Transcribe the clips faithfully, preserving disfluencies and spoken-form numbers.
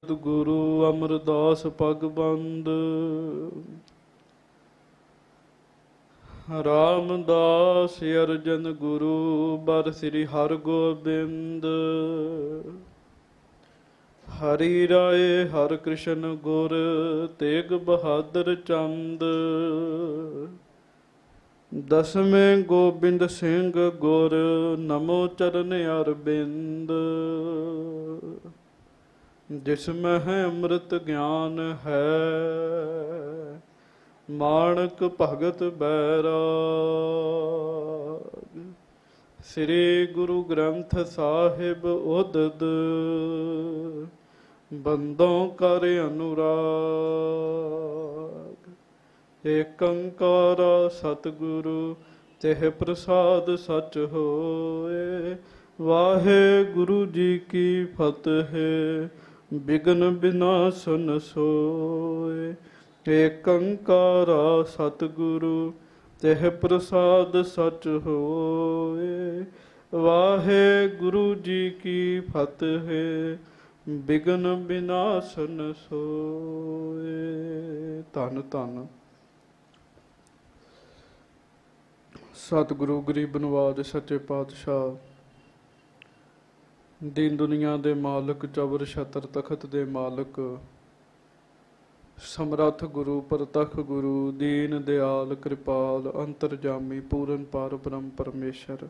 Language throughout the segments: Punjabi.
ਗੁਰੂ ਅਮਰਦਾਸ ਪਗਬੰਦ। ਰਾਮਦਾਸ ਅਰਜਨ ਗੁਰੂ ਬਰ ਸ੍ਰੀ ਹਰਗੋਬਿੰਦ। ਹਰੀ ਰਾਏ ਹਰਿ ਕ੍ਰਿਸ਼ਨ ਗੁਰ ਤੇਗ ਬਹਾਦਰ ਚੰਦ। ਦਸਵੇਂ ਗੋਬਿੰਦ ਸਿੰਘ ਗੁਰ ਨਮੋ ਚਰਨ ਅਰਬਿੰਦ। ਜਿਸਮਹਿ ਹੈ ਅੰਮ੍ਰਿਤ ਗਿਆਨ ਹੈ ਮਾਣਕ ਭਗਤ ਬੈਰਾਗ। ਸ੍ਰੀ ਗੁਰੂ ਗ੍ਰੰਥ ਸਾਹਿਬ ਉਦਦ ਬੰਦੋਂ ਕਰ ਅਨੁਰਾਗ। ਏਕ ਓੰਕਾਰ ਸਤਿਗੁਰੂ ਤਿਹ ਪ੍ਰਸਾਦ ਸਚ ਹੋਏ। ਵਾਹਿਗੁਰੂ ਜੀ ਕੀ ਫਤਿਹ। ਬਿਘਨ ਬਿਨਾਸਨ ਸੋਏ। ਏਕ ਓੰਕਾਰ ਸਤਿਗੁਰੂ ਤਿਹ ਪ੍ਰਸਾਦ ਸਚ ਹੋਏ। ਵਾਹਿਗੁਰੂ ਜੀ ਕੀ ਫਤਿਹ। ਬਿਘਨ ਬਿਨਾਸਨ ਸੋਏ। ਧੰਨ ਧੰਨ ਸਤਿਗੁਰੂ ਗਰੀਬ ਨਵਾਜ ਸੱਚੇ ਪਾਤਸ਼ਾਹ। ਦੀਨ ਦੁਨੀਆ ਦੇ ਮਾਲਕ, ਚਬਰ ਛਤਰ ਤਖਤ ਦੇ ਮਾਲਕ, ਸਮਰੱਥ ਗੁਰੂ, ਪ੍ਰਤੱਖ ਗੁਰੂ, ਦੀਨ ਦਿਆਲ, ਕਿਰਪਾਲ, ਅੰਤਰਜਾਮੀ, ਪੂਰਨ ਪਾਰ ਬ੍ਰਹਮ ਪਰਮੇਸ਼ਰ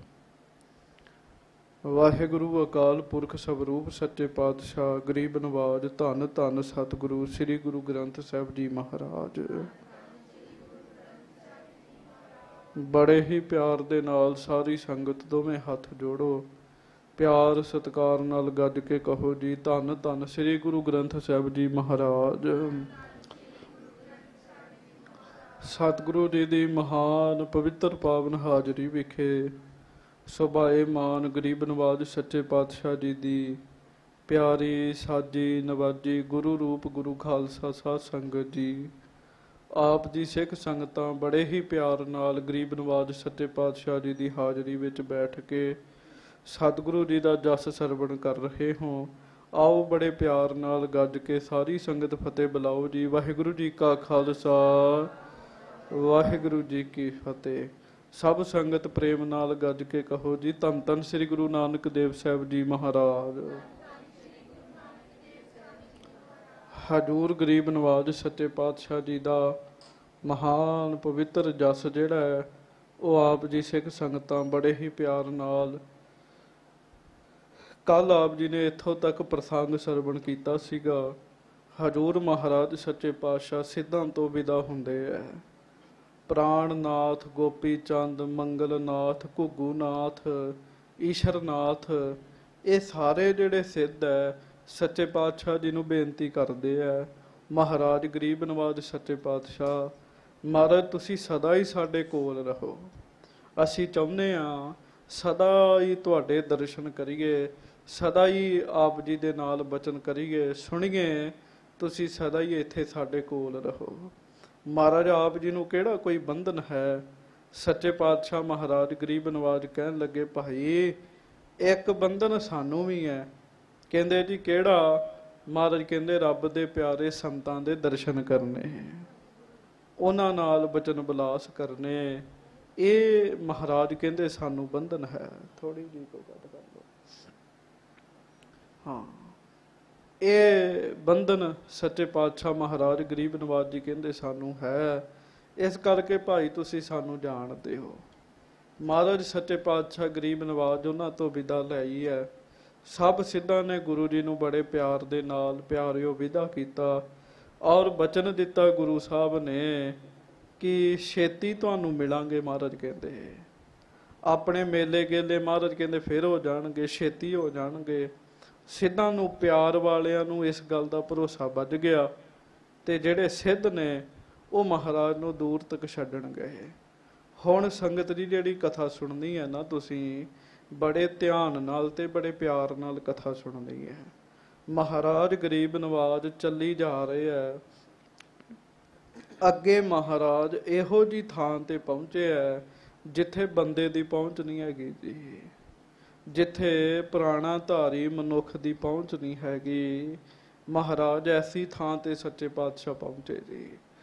ਵਾਹਿਗੁਰੂ ਅਕਾਲ ਪੁਰਖ ਸਵਰੂਪ ਸੱਚੇ ਪਾਤਸ਼ਾਹ ਗਰੀਬ ਨਵਾਜ। ਧੰਨ ਧੰਨ ਸਤਿਗੁਰੂ ਸ੍ਰੀ ਗੁਰੂ ਗ੍ਰੰਥ ਸਾਹਿਬ ਜੀ ਮਹਾਰਾਜ। ਬੜੇ ਹੀ ਪਿਆਰ ਦੇ ਨਾਲ ਸਾਰੀ ਸੰਗਤ ਦੋਵੇਂ ਹੱਥ ਜੋੜੋ, ਪਿਆਰ ਸਤਿਕਾਰ ਨਾਲ ਗੱਜ ਕੇ ਕਹੋ ਜੀ ਧੰਨ ਧੰਨ ਸ੍ਰੀ ਗੁਰੂ ਗ੍ਰੰਥ ਸਾਹਿਬ ਜੀ ਮਹਾਰਾਜ। ਸਤਿਗੁਰੂ ਜੀ ਦੀ ਮਹਾਨ ਪਵਿੱਤਰ ਪਾਵਨ ਹਾਜ਼ਰੀ ਵਿਖੇ ਸੁਭਾਏ ਮਾਨ ਗਰੀਬ ਨਵਾਜ ਸੱਚੇ ਪਾਤਸ਼ਾਹ ਜੀ ਦੀ ਪਿਆਰੀ ਸਾਜੀ ਨਵਾਜੀ ਗੁਰੂ ਰੂਪ ਗੁਰੂ ਖਾਲਸਾ ਸਾਧ ਸੰਗਤ ਜੀ, ਆਪ ਦੀ ਸਿੱਖ ਸੰਗਤਾਂ ਬੜੇ ਹੀ ਪਿਆਰ ਨਾਲ ਗਰੀਬ ਨਵਾਜ ਸੱਚੇ ਪਾਤਸ਼ਾਹ ਜੀ ਦੀ ਹਾਜ਼ਰੀ ਵਿੱਚ ਬੈਠ ਕੇ ਸਤਿਗੁਰੂ ਜੀ ਦਾ ਜਸ ਸਰਵਣ ਕਰ ਰਹੇ ਹੋ। ਆਓ ਬੜੇ ਪਿਆਰ ਨਾਲ ਗੱਜ ਕੇ ਸਾਰੀ ਸੰਗਤ ਫਤਿਹ ਬੁਲਾਓ ਜੀ। ਵਾਹਿਗੁਰੂ ਜੀ ਕਾ ਖਾਲਸਾ ਵਾਹਿਗੁਰੂ ਜੀ ਕੀ ਫਤਿਹ। ਸਭ ਸੰਗਤ ਪ੍ਰੇਮ ਨਾਲ ਗੱਜ ਕੇ ਕਹੋ ਜੀ ਧੰਨ ਧੰਨ ਸ੍ਰੀ ਗੁਰੂ ਨਾਨਕ ਦੇਵ ਸਾਹਿਬ ਜੀ ਮਹਾਰਾਜ। ਹਜ਼ੂਰ ਗਰੀਬ ਨਵਾਜ ਸੱਚੇ ਪਾਤਸ਼ਾਹ ਜੀ ਦਾ ਮਹਾਨ ਪਵਿੱਤਰ ਜਸ ਜਿਹੜਾ ਹੈ ਉਹ ਆਪ ਜੀ ਸਿੱਖ ਸੰਗਤਾਂ ਬੜੇ ਹੀ ਪਿਆਰ ਨਾਲ ਕੱਲ੍ਹ ਆਪ ਜੀ ਨੇ ਇੱਥੋਂ ਤੱਕ ਪ੍ਰਸੰਗ ਸਰਵਣ ਕੀਤਾ ਸੀਗਾ। ਹਜ਼ੂਰ ਮਹਾਰਾਜ ਸੱਚੇ ਪਾਤਸ਼ਾਹ ਸਿੱਧਾਂ ਤੋਂ ਵਿਦਾ ਹੁੰਦੇ ਹੈ। ਪ੍ਰਾਣਨਾਥ, ਗੋਪੀ ਚੰਦ, ਮੰਗਲਨਾਥ, ਘੁੱਗੂਨਾਥ, ਈਸ਼ਰਨਾਥ, ਇਹ ਸਾਰੇ ਜਿਹੜੇ ਸਿੱਧ ਹੈ ਸੱਚੇ ਪਾਤਸ਼ਾਹ ਜੀ ਨੂੰ ਬੇਨਤੀ ਕਰਦੇ ਹੈ, ਮਹਾਰਾਜ ਗਰੀਬ ਨਵਾਜ ਸੱਚੇ ਪਾਤਸ਼ਾਹ ਮਹਾਰਾਜ ਤੁਸੀਂ ਸਦਾ ਹੀ ਸਾਡੇ ਕੋਲ ਰਹੋ। ਅਸੀਂ ਚਾਹੁੰਦੇ ਹਾਂ ਸਦਾ ਹੀ ਤੁਹਾਡੇ ਦਰਸ਼ਨ ਕਰੀਏ, ਸਦਾ ਹੀ ਆਪ ਜੀ ਦੇ ਨਾਲ ਬਚਨ ਕਰੀਏ, ਸੁਣੀਏ। ਤੁਸੀਂ ਸਦਾ ਹੀ ਇੱਥੇ ਸਾਡੇ ਕੋਲ ਰਹੋ। ਮਹਾਰਾਜ ਆਪ ਜੀ ਨੂੰ ਕਿਹੜਾ ਕੋਈ ਬੰਧਨ ਹੈ। ਸੱਚੇ ਪਾਤਸ਼ਾਹ ਮਹਾਰਾਜ ਗਰੀਬ ਨਵਾਜ ਕਹਿਣ ਲੱਗੇ ਭਾਈ ਇੱਕ ਬੰਧਨ ਸਾਨੂੰ ਵੀ ਹੈ। ਕਹਿੰਦੇ ਜੀ ਕਿਹੜਾ? ਮਹਾਰਾਜ ਕਹਿੰਦੇ ਰੱਬ ਦੇ ਪਿਆਰੇ ਸੰਤਾਂ ਦੇ ਦਰਸ਼ਨ ਕਰਨੇ, ਉਹਨਾਂ ਨਾਲ ਬਚਨ ਬਿਲਾਸ ਕਰਨੇ, ਇਹ ਮਹਾਰਾਜ ਕਹਿੰਦੇ ਸਾਨੂੰ ਬੰਧਨ ਹੈ। ਥੋੜੀ ਜਿਹੀ ਕੋ ਗੱਲ ਕਰ ਲਓ। ਹਾਂ, ਇਹ ਬੰਧਨ ਸੱਚੇ ਪਾਤਸ਼ਾਹ ਮਹਾਰਾਜ ਗਰੀਬ ਨਵਾਜ ਜੀ ਕਹਿੰਦੇ ਸਾਨੂੰ ਹੈ। ਇਸ ਕਰਕੇ ਭਾਈ ਤੁਸੀਂ ਸਾਨੂੰ ਜਾਣਦੇ ਹੋ। ਮਹਾਰਾਜ ਸੱਚੇ ਪਾਤਸ਼ਾਹ ਗਰੀਬ ਨਵਾਜ ਉਹਨਾਂ ਤੋਂ ਵਿਦਾ ਲਈ ਹੈ। ਸਭ ਸਿੱਧਾਂ ਨੇ ਗੁਰੂ ਜੀ ਨੂੰ ਬੜੇ ਪਿਆਰ ਦੇ ਨਾਲ ਪਿਆਰਿਓ ਵਿਦਾ ਕੀਤਾ ਔਰ ਬਚਨ ਦਿੱਤਾ ਗੁਰੂ ਸਾਹਿਬ ਨੇ ਕਿ ਛੇਤੀ ਤੁਹਾਨੂੰ ਮਿਲਾਂਗੇ। ਮਹਾਰਾਜ ਕਹਿੰਦੇ ਆਪਣੇ ਮੇਲੇ ਗੇਲੇ ਮਹਾਰਾਜ ਕਹਿੰਦੇ ਫਿਰ ਹੋ ਜਾਣਗੇ, ਛੇਤੀ ਹੋ ਜਾਣਗੇ। ਸਿੱਧਾਂ ਨੂੰ ਪਿਆਰ ਵਾਲਿਆਂ ਨੂੰ ਇਸ ਗੱਲ ਦਾ ਭਰੋਸਾ ਵੱਜ ਗਿਆ ਤੇ ਜਿਹੜੇ ਸਿੱਧ ਨੇ ਉਹ ਮਹਾਰਾਜ ਨੂੰ ਦੂਰ ਤੱਕ ਛੱਡਣ ਗਏ। ਹੁਣ ਸੰਗਤ ਦੀ ਜਿਹੜੀ ਕਥਾ ਸੁਣਨੀ ਹੈ ਨਾ, ਤੁਸੀਂ ਬੜੇ ਧਿਆਨ ਨਾਲ ਤੇ ਬੜੇ ਪਿਆਰ ਨਾਲ ਕਥਾ ਸੁਣਨੀ ਹੈ। ਮਹਾਰਾਜ ਗਰੀਬ ਨਵਾਜ ਚੱਲੀ ਜਾ ਰਹੇ ਹੈ। ਅੱਗੇ ਮਹਾਰਾਜ ਇਹੋ ਜਿਹੀ ਥਾਂ ਤੇ ਪਹੁੰਚੇ ਹੈ ਜਿੱਥੇ ਬੰਦੇ ਦੀ ਪਹੁੰਚ ਨਹੀਂ ਹੈਗੀ ਜੀ, ਜਿੱਥੇ ਪੁਰਾਣਾ ਧਾਰੀ ਮਨੁੱਖ ਦੀ ਪਹੁੰਚ ਨਹੀਂ ਹੈਗੀ। ਮਹਾਰਾਜ ਐਸੀ ਥਾਂ ਤੇ ਸੱਚੇ ਪਾਤਸ਼ਾਹ ਪਹੁੰਚੇ ਜੀ।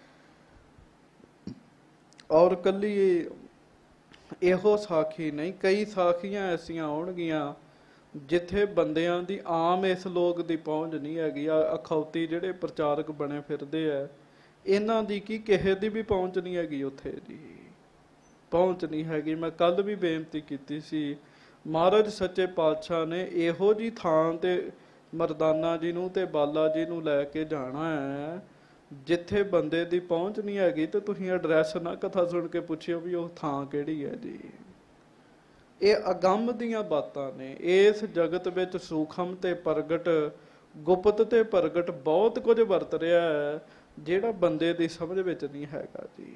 ਔਰ ਕੱਲੀ ਇਹੋ ਸਾਖੀ ਨਹੀਂ, ਕਈ ਸਾਖੀਆਂ ਐਸੀਆਂ ਆਉਣਗੀਆਂ ਜਿੱਥੇ ਬੰਦਿਆਂ ਦੀ ਆਮ ਇਸ ਲੋਕ ਦੀ ਪਹੁੰਚ ਨਹੀਂ ਹੈਗੀ। ਆ ਅਖੌਤੀ ਜਿਹੜੇ ਪ੍ਰਚਾਰਕ ਬਣੇ ਫਿਰਦੇ ਆ, ਇਹਨਾਂ ਦੀ ਕੀ ਕਿਸੇ ਦੀ ਵੀ ਪਹੁੰਚ ਨਹੀਂ ਹੈਗੀ ਉੱਥੇ ਜੀ, ਪਹੁੰਚ ਨਹੀਂ ਹੈਗੀ। ਮੈਂ ਕੱਲ ਵੀ ਬੇਨਤੀ ਕੀਤੀ ਸੀ, ਮਹਾਰਾਜ ਸੱਚੇ ਪਾਤਸ਼ਾਹ ਨੇ ਇਹੋ ਜਿਹੀ ਥਾਂ ਤੇ ਮਰਦਾਨਾ ਜੀ ਨੂੰ ਤੇ ਬਾਲਾ ਜੀ ਨੂੰ ਲੈ ਕੇ ਜਾਣਾ ਹੈ ਜਿੱਥੇ ਬੰਦੇ ਦੀ ਪਹੁੰਚ ਨਹੀਂ ਹੈਗੀ, ਤੇ ਤੁਸੀਂ ਐਡਰੈਸ ਨਾ ਕਥਾ ਸੁਣ ਕੇ ਪੁੱਛਿਓ ਵੀ ਉਹ ਥਾਂ ਕਿਹੜੀ ਹੈ ਜੀ। ਇਹ ਅਗੰਮ ਦੀਆਂ ਬਾਤਾਂ ਨੇ। ਇਸ ਜਗਤ ਵਿੱਚ ਸੂਖਮ ਤੇ ਪ੍ਰਗਟ, ਗੁਪਤ ਤੇ ਪ੍ਰਗਟ ਬਹੁਤ ਕੁਝ ਵਰਤ ਰਿਹਾ ਹੈ ਜਿਹੜਾ ਬੰਦੇ ਦੀ ਸਮਝ ਵਿੱਚ ਨਹੀਂ ਹੈਗਾ ਜੀ।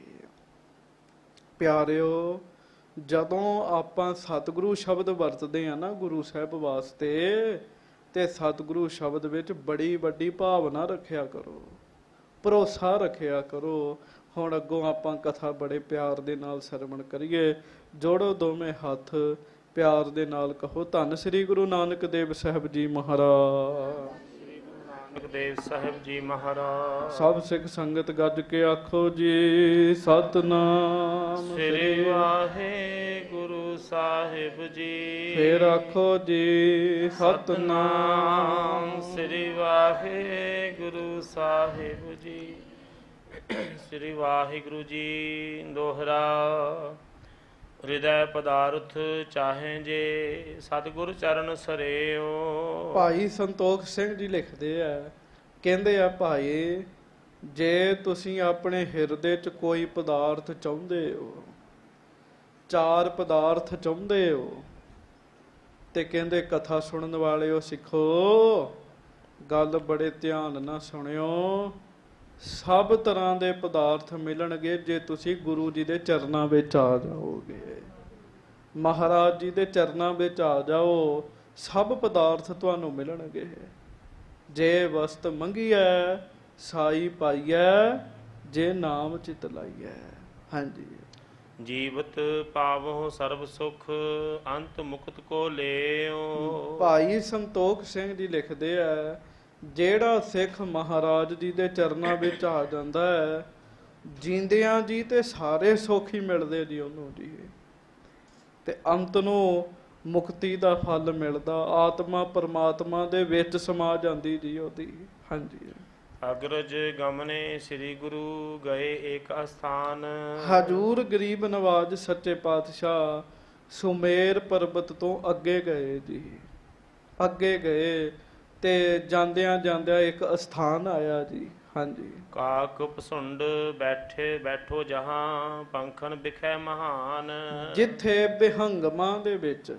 ਪਿਆਰਿਓ, ਜਦੋਂ ਆਪਾਂ ਸਤਿਗੁਰੂ ਸ਼ਬਦ ਵਰਤਦੇ ਆ ਨਾ ਗੁਰੂ ਸਾਹਿਬ ਵਾਸਤੇ, ਤੇ ਸਤਿਗੁਰੂ ਸ਼ਬਦ ਵਿੱਚ ਬੜੀ ਵੱਡੀ ਭਾਵਨਾ ਰੱਖਿਆ ਕਰੋ, ਭਰੋਸਾ ਰੱਖਿਆ ਕਰੋ। ਹੁਣ ਅੱਗੋਂ ਆਪਾਂ ਕਥਾ ਬੜੇ ਪਿਆਰ ਦੇ ਨਾਲ ਸਰਵਣ ਕਰੀਏ। ਜੋੜੋ ਦੋਵੇਂ ਹੱਥ, ਪਿਆਰ ਦੇ ਨਾਲ ਕਹੋ, ਧੰਨ ਸ੍ਰੀ ਗੁਰੂ ਨਾਨਕ ਦੇਵ ਸਾਹਿਬ ਜੀ ਮਹਾਰਾਜ। ਨਾਨਕ ਦੇਵ ਸਾਹਿਬ ਜੀ ਮਹਾਰਾਜ। ਸਭ ਸਿੱਖ ਸੰਗਤ ਗੱਜ ਕੇ ਆਖੋ ਜੀ ਸਤਨਾਮ ਸ੍ਰੀ ਵਾਹਿਗੁਰੂ ਸਾਹਿਬ ਜੀ। ਫੇਰ ਆਖੋ ਜੀ ਸਤਨਾਮ ਸ੍ਰੀ ਵਾਹਿਗੁਰੂ ਸਾਹਿਬ ਜੀ। ਸ੍ਰੀ ਵਾਹਿਗੁਰੂ ਜੀ। ਦੋਹਰਾ ਹਿਰਦੈ ਪਦਾਰਥ ਚਾਹੇ ਜੇ ਸਤਿਗੁਰ ਚਰਨ ਸਰਿਓ। ਭਾਈ ਸੰਤੋਖ ਸਿੰਘ ਜੀ ਲਿਖਦੇ ਆ, ਕਹਿੰਦੇ ਆ ਭਾਈ, ਜੇ ਤੁਸੀਂ ਆਪਣੇ ਹਿਰਦੇ 'ਚ ਕੋਈ ਪਦਾਰਥ ਚਾਹੁੰਦੇ ਹੋ, ਚਾਰ ਪਦਾਰਥ ਚਾਹੁੰਦੇ ਹੋ, ਤੇ ਕਹਿੰਦੇ ਕਥਾ ਸੁਣਨ ਵਾਲਿਓ ਸਿੱਖੋ, ਗੱਲ ਬੜੇ ਧਿਆਨ ਨਾਲ ਸੁਣਿਓ। ਸਭ ਤਰ੍ਹਾਂ ਦੇ ਪਦਾਰਥ ਮਿਲਣਗੇ ਜੇ ਤੁਸੀਂ ਗੁਰੂ ਜੀ ਦੇ ਚਰਨਾਂ ਵਿੱਚ ਆ ਜਾਓਗੇ, ਮਹਾਰਾਜ ਜੀ ਦੇ ਚਰਨਾਂ ਵਿੱਚ ਆ ਜਾਓ, ਸਭ ਪਦਾਰਥ ਤੁਹਾਨੂੰ ਮਿਲਣਗੇ। ਜੇ ਵਸਤ ਮੰਗੀਐ ਸਾਈ ਪਾਈਐ, ਜੇ ਨਾਮ ਚਿਤ ਲਾਈਐ। ਹਾਂਜੀ। ਜੀਵਤ ਪਾਵੋ ਸਰਬ ਸੁਖ, ਅੰਤ ਮੁਕਤ ਕੋ ਲੇਓ। ਭਾਈ ਸੰਤੋਖ ਸਿੰਘ ਜੀ ਲਿਖਦੇ ਆ, ਜਿਹੜਾ ਸਿੱਖ ਮਹਾਰਾਜ ਜੀ ਦੇ ਚਰਨਾਂ ਵਿੱਚ ਆ ਜਾਂਦਾ ਹੈ, ਜੀਂਦਿਆਂ ਜੀ ਤੇ ਸਾਰੇ ਸੁੱਖ ਹੀ ਮਿਲਦੇ ਜੀ ਉਹਨੂੰ ਜੀ, ਤੇ ਅੰਤ ਨੂੰ ਮੁਕਤੀ ਦਾ ਫਲ ਮਿਲਦਾ, ਆਤਮਾ ਪਰਮਾਤਮਾ ਦੇ ਵਿੱਚ ਸਮਾ ਜਾਂਦੀ ਜੀ ਉਹਦੀ। ਹਾਂਜੀ। ਅਗਰਜ ਗਮਨੇ ਸ੍ਰੀ ਗੁਰੂ ਗਏ ਏਕ ਅਸਥਾਨ। ਹਜੂਰ ਗਰੀਬ ਨਵਾਜ ਸੱਚੇ ਪਾਤਸ਼ਾਹ ਸੁਮੇਰ ਪਰਬਤ ਤੋਂ ਅੱਗੇ ਗਏ ਜੀ, ਅੱਗੇ ਗਏ ਤੇ ਜਾਂਦਿਆਂ ਜਾਂਦਿਆਂ ਇੱਕ ਅਸਥਾਨ ਆਇਆ ਜੀ। ਹਾਂਜੀ। ਕਾਕ ਪਸੁੰਡ ਬੈਠੇ ਬੈਠੋ ਜਹਾਂ, ਪੰਖਨ ਬਿਖੈ ਮਹਾਨ। ਜਿੱਥੇ ਬਿਹੰਗਮਾਂ ਦੇ ਵਿੱਚ,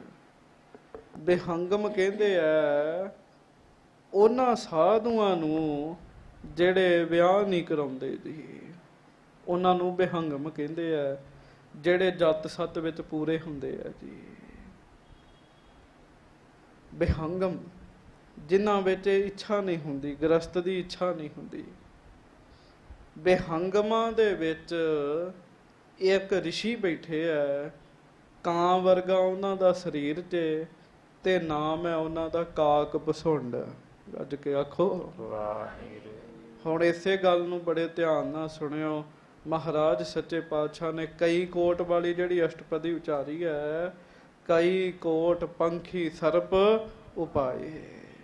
ਬਿਹੰਗਮ ਕਹਿੰਦੇ ਆ ਉਹਨਾਂ ਸਾਧੂਆਂ ਨੂੰ ਜਿਹੜੇ ਵਿਆਹ ਨਹੀਂ ਕਰਾਉਂਦੇ ਜੀ, ਉਹਨਾਂ ਨੂੰ ਬਿਹੰਗਮ ਕਹਿੰਦੇ ਆ, ਜਿਹੜੇ ਜੱਤ ਸੱਤ ਵਿੱਚ ਪੂਰੇ ਹੁੰਦੇ ਆ ਜੀ। ਬਿਹੰਗਮ ਜਿਨ੍ਹਾਂ ਵਿੱਚ ਇੱਛਾ ਨਹੀਂ ਹੁੰਦੀ, ਗ੍ਰਸਤ ਦੀ ਇੱਛਾ ਨਹੀਂ ਹੁੰਦੀ। ਬਿਹੰਗਮਾਂ ਦੇ ਵਿੱਚ ਇੱਕ ਰਿਸ਼ੀ ਬੈਠੇ ਆ, ਕਾਂ ਵਰਗਾ ਉਹਨਾਂ ਦਾ ਸਰੀਰ 'ਚ, ਤੇ ਨਾਮ ਹੈ ਉਹਨਾਂ ਦਾ ਕਾਕ ਪਸੁੰਡ। ਅੱਜ ਕੇ ਆਖੋ ਵਾਹਿਗੁਰੂ। ਹੁਣ ਇਸੇ ਗੱਲ ਨੂੰ ਬੜੇ ਧਿਆਨ ਨਾਲ ਸੁਣਿਓ। ਮਹਾਰਾਜ ਸੱਚੇ ਪਾਤਸ਼ਾਹ ਨੇ ਕਈ ਕੋਟ ਵਾਲੀ ਜਿਹੜੀ ਅਸ਼ਟਪਦੀ ਉਚਾਰੀ ਹੈ, ਕਈ ਕੋਟ ਪੰਖੀ ਸਰਪ ਉਪਾਏ।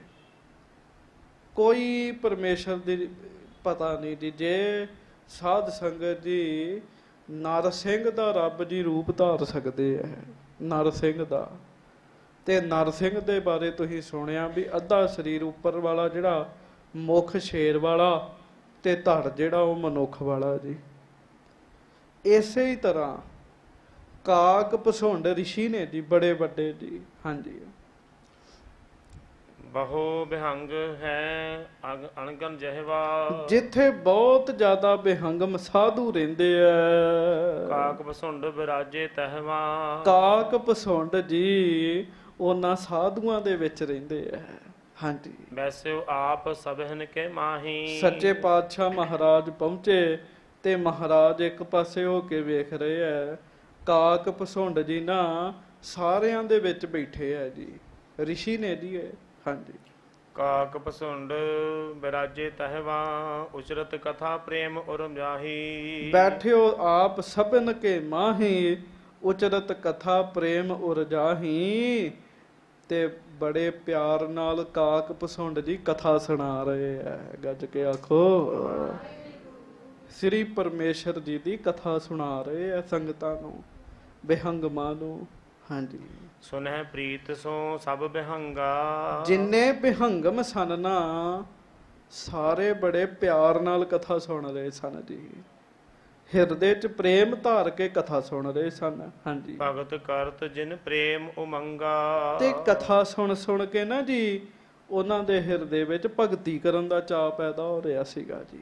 ਕੋਈ ਪਰਮੇਸ਼ਰ ਦੀ ਪਤਾ ਨਹੀਂ ਜੀ। ਜੇ ਸਾਧ ਸੰਗਤ ਜੀ ਨਰ ਸਿੰਘ ਦਾ ਰੱਬ ਜੀ ਰੂਪ ਧਾਰ ਸਕਦੇ ਹੈ, ਨਰ ਸਿੰਘ ਦਾ, ਤੇ ਨਰ ਸਿੰਘ ਦੇ ਬਾਰੇ ਤੁਸੀਂ ਸੁਣਿਆ ਵੀ ਅੱਧਾ ਸਰੀਰ ਉੱਪਰ ਵਾਲਾ ਜਿਹੜਾ ਮੁੱਖ ਸ਼ੇਰ ਵਾਲਾ, ਤੇ ਧੜ ਜਿਹੜਾ ਉਹ ਮਨੁੱਖ ਵਾਲਾ ਜੀ। ਇਸੇ ਹੀ ਤਰ੍ਹਾਂ ਕਾਕ ਪਸੁੰਡ ਰਿਸ਼ੀ ਨੇ ਜੀ, ਬੜੇ ਵੱਡੇ ਜੀ। ਹਾਂਜੀ। ਬਹੁ ਬਿਹੰਗ ਹੈ ਅਣਗਨ ਜਹਿਵਾ। ਜਿੱਥੇ ਬਹੁਤ ਜ਼ਿਆਦਾ ਬਿਹੰਗਮ ਸਾਧੂ ਰਹਿੰਦੇ ਆ, ਕਾਕ ਪਸੁੰਡ ਬਿਰਾਜੇ ਤਹਿਵਾ। ਕਾਕ ਪਸੁੰਡ ਜੀ ਉਹਨਾਂ ਸਾਧੂਆਂ ਦੇ ਵਿੱਚ ਰਹਿੰਦੇ ਆ। ਹਾਂਜੀ। ਵੈਸੇ ਆਪ ਸਭਨ ਕੇ ਮਾਹੀ। ਸੱਚੇ ਪਾਤਸ਼ਾਹ ਮਹਾਰਾਜ ਪਹੁੰਚੇ ਤੇ ਮਹਾਰਾਜ ਇੱਕ ਪਾਸੇ ਹੋ ਕੇ ਵੇਖ ਰਹੇ ਆ, ਕਾਕ ਪਸੁੰਡ ਜੀ ਨਾ ਸਾਰਿਆਂ ਦੇ ਵਿੱਚ ਬੈਠੇ ਆ ਜੀ, ਰਿਸ਼ੀ ਨੇ ਜੀ ਇਹ। ਹਾਂਜੀ। ਕਾਕ ਪਸੁੰਡ ਬਿਰਾਜੇ ਤਹਿਵਾ ਉਚਰਤ ਕਥਾ ਪ੍ਰੇਮ ਉਰਮ ਜਾਹੀ। ਬੈਠਿਓ ਆਪ ਸਭਨ ਕੇ ਮਾਹੀ ਉਚਰਤ ਕਥਾ ਪ੍ਰੇਮ ਉਰ ਜਾਹੀ। ਤੇ ਬੜੇ ਪਿਆਰ ਨਾਲ ਕਾਕ ਪਸੁੰਡ ਜੀ ਕਥਾ ਸੁਣਾ ਰਹੇ ਹੈ। ਗੱਜ ਕੇ ਆਖੋ ਸ੍ਰੀ ਪਰਮੇਸ਼ਰ ਜੀ ਦੀ ਕਥਾ ਸੁਣਾ ਰਹੇ ਹੈ ਸੰਗਤਾਂ ਨੂੰ, ਬਿਹੰਗਮਾਂ ਨੂੰ। ਹਾਂਜੀ, ਸੁਨਹਿ ਪ੍ਰੀਤ ਸੋ ਸਭ ਬਿਹੰਗਾ। ਜਿੰਨੇ ਬਿਹੰਗਮ ਸਨ ਨਾ ਸਾਰੇ ਬੜੇ ਪਿਆਰ ਨਾਲ ਕਥਾ ਸੁਣ ਰਹੇ ਸਨ ਜੀ, ਹਿਰਦੇ ਚ ਪ੍ਰੇਮ ਧਾਰ ਕੇ ਕਥਾ ਸੁਣ ਰਹੇ ਸਨ। ਹਾਂਜੀ, ਭਗਤ ਕਰਤ ਜਿਨ ਪ੍ਰੇਮ ਉਮੰਗਾ। ਤੇ ਕਥਾ ਸੁਣ ਸੁਣ ਕੇ ਨਾ ਜੀ ਉਹਨਾਂ ਦੇ ਹਿਰਦੇ ਵਿੱਚ ਭਗਤੀ ਕਰਨ ਦਾ ਚਾਅ ਪੈਦਾ ਹੋ ਰਿਹਾ ਸੀਗਾ ਜੀ,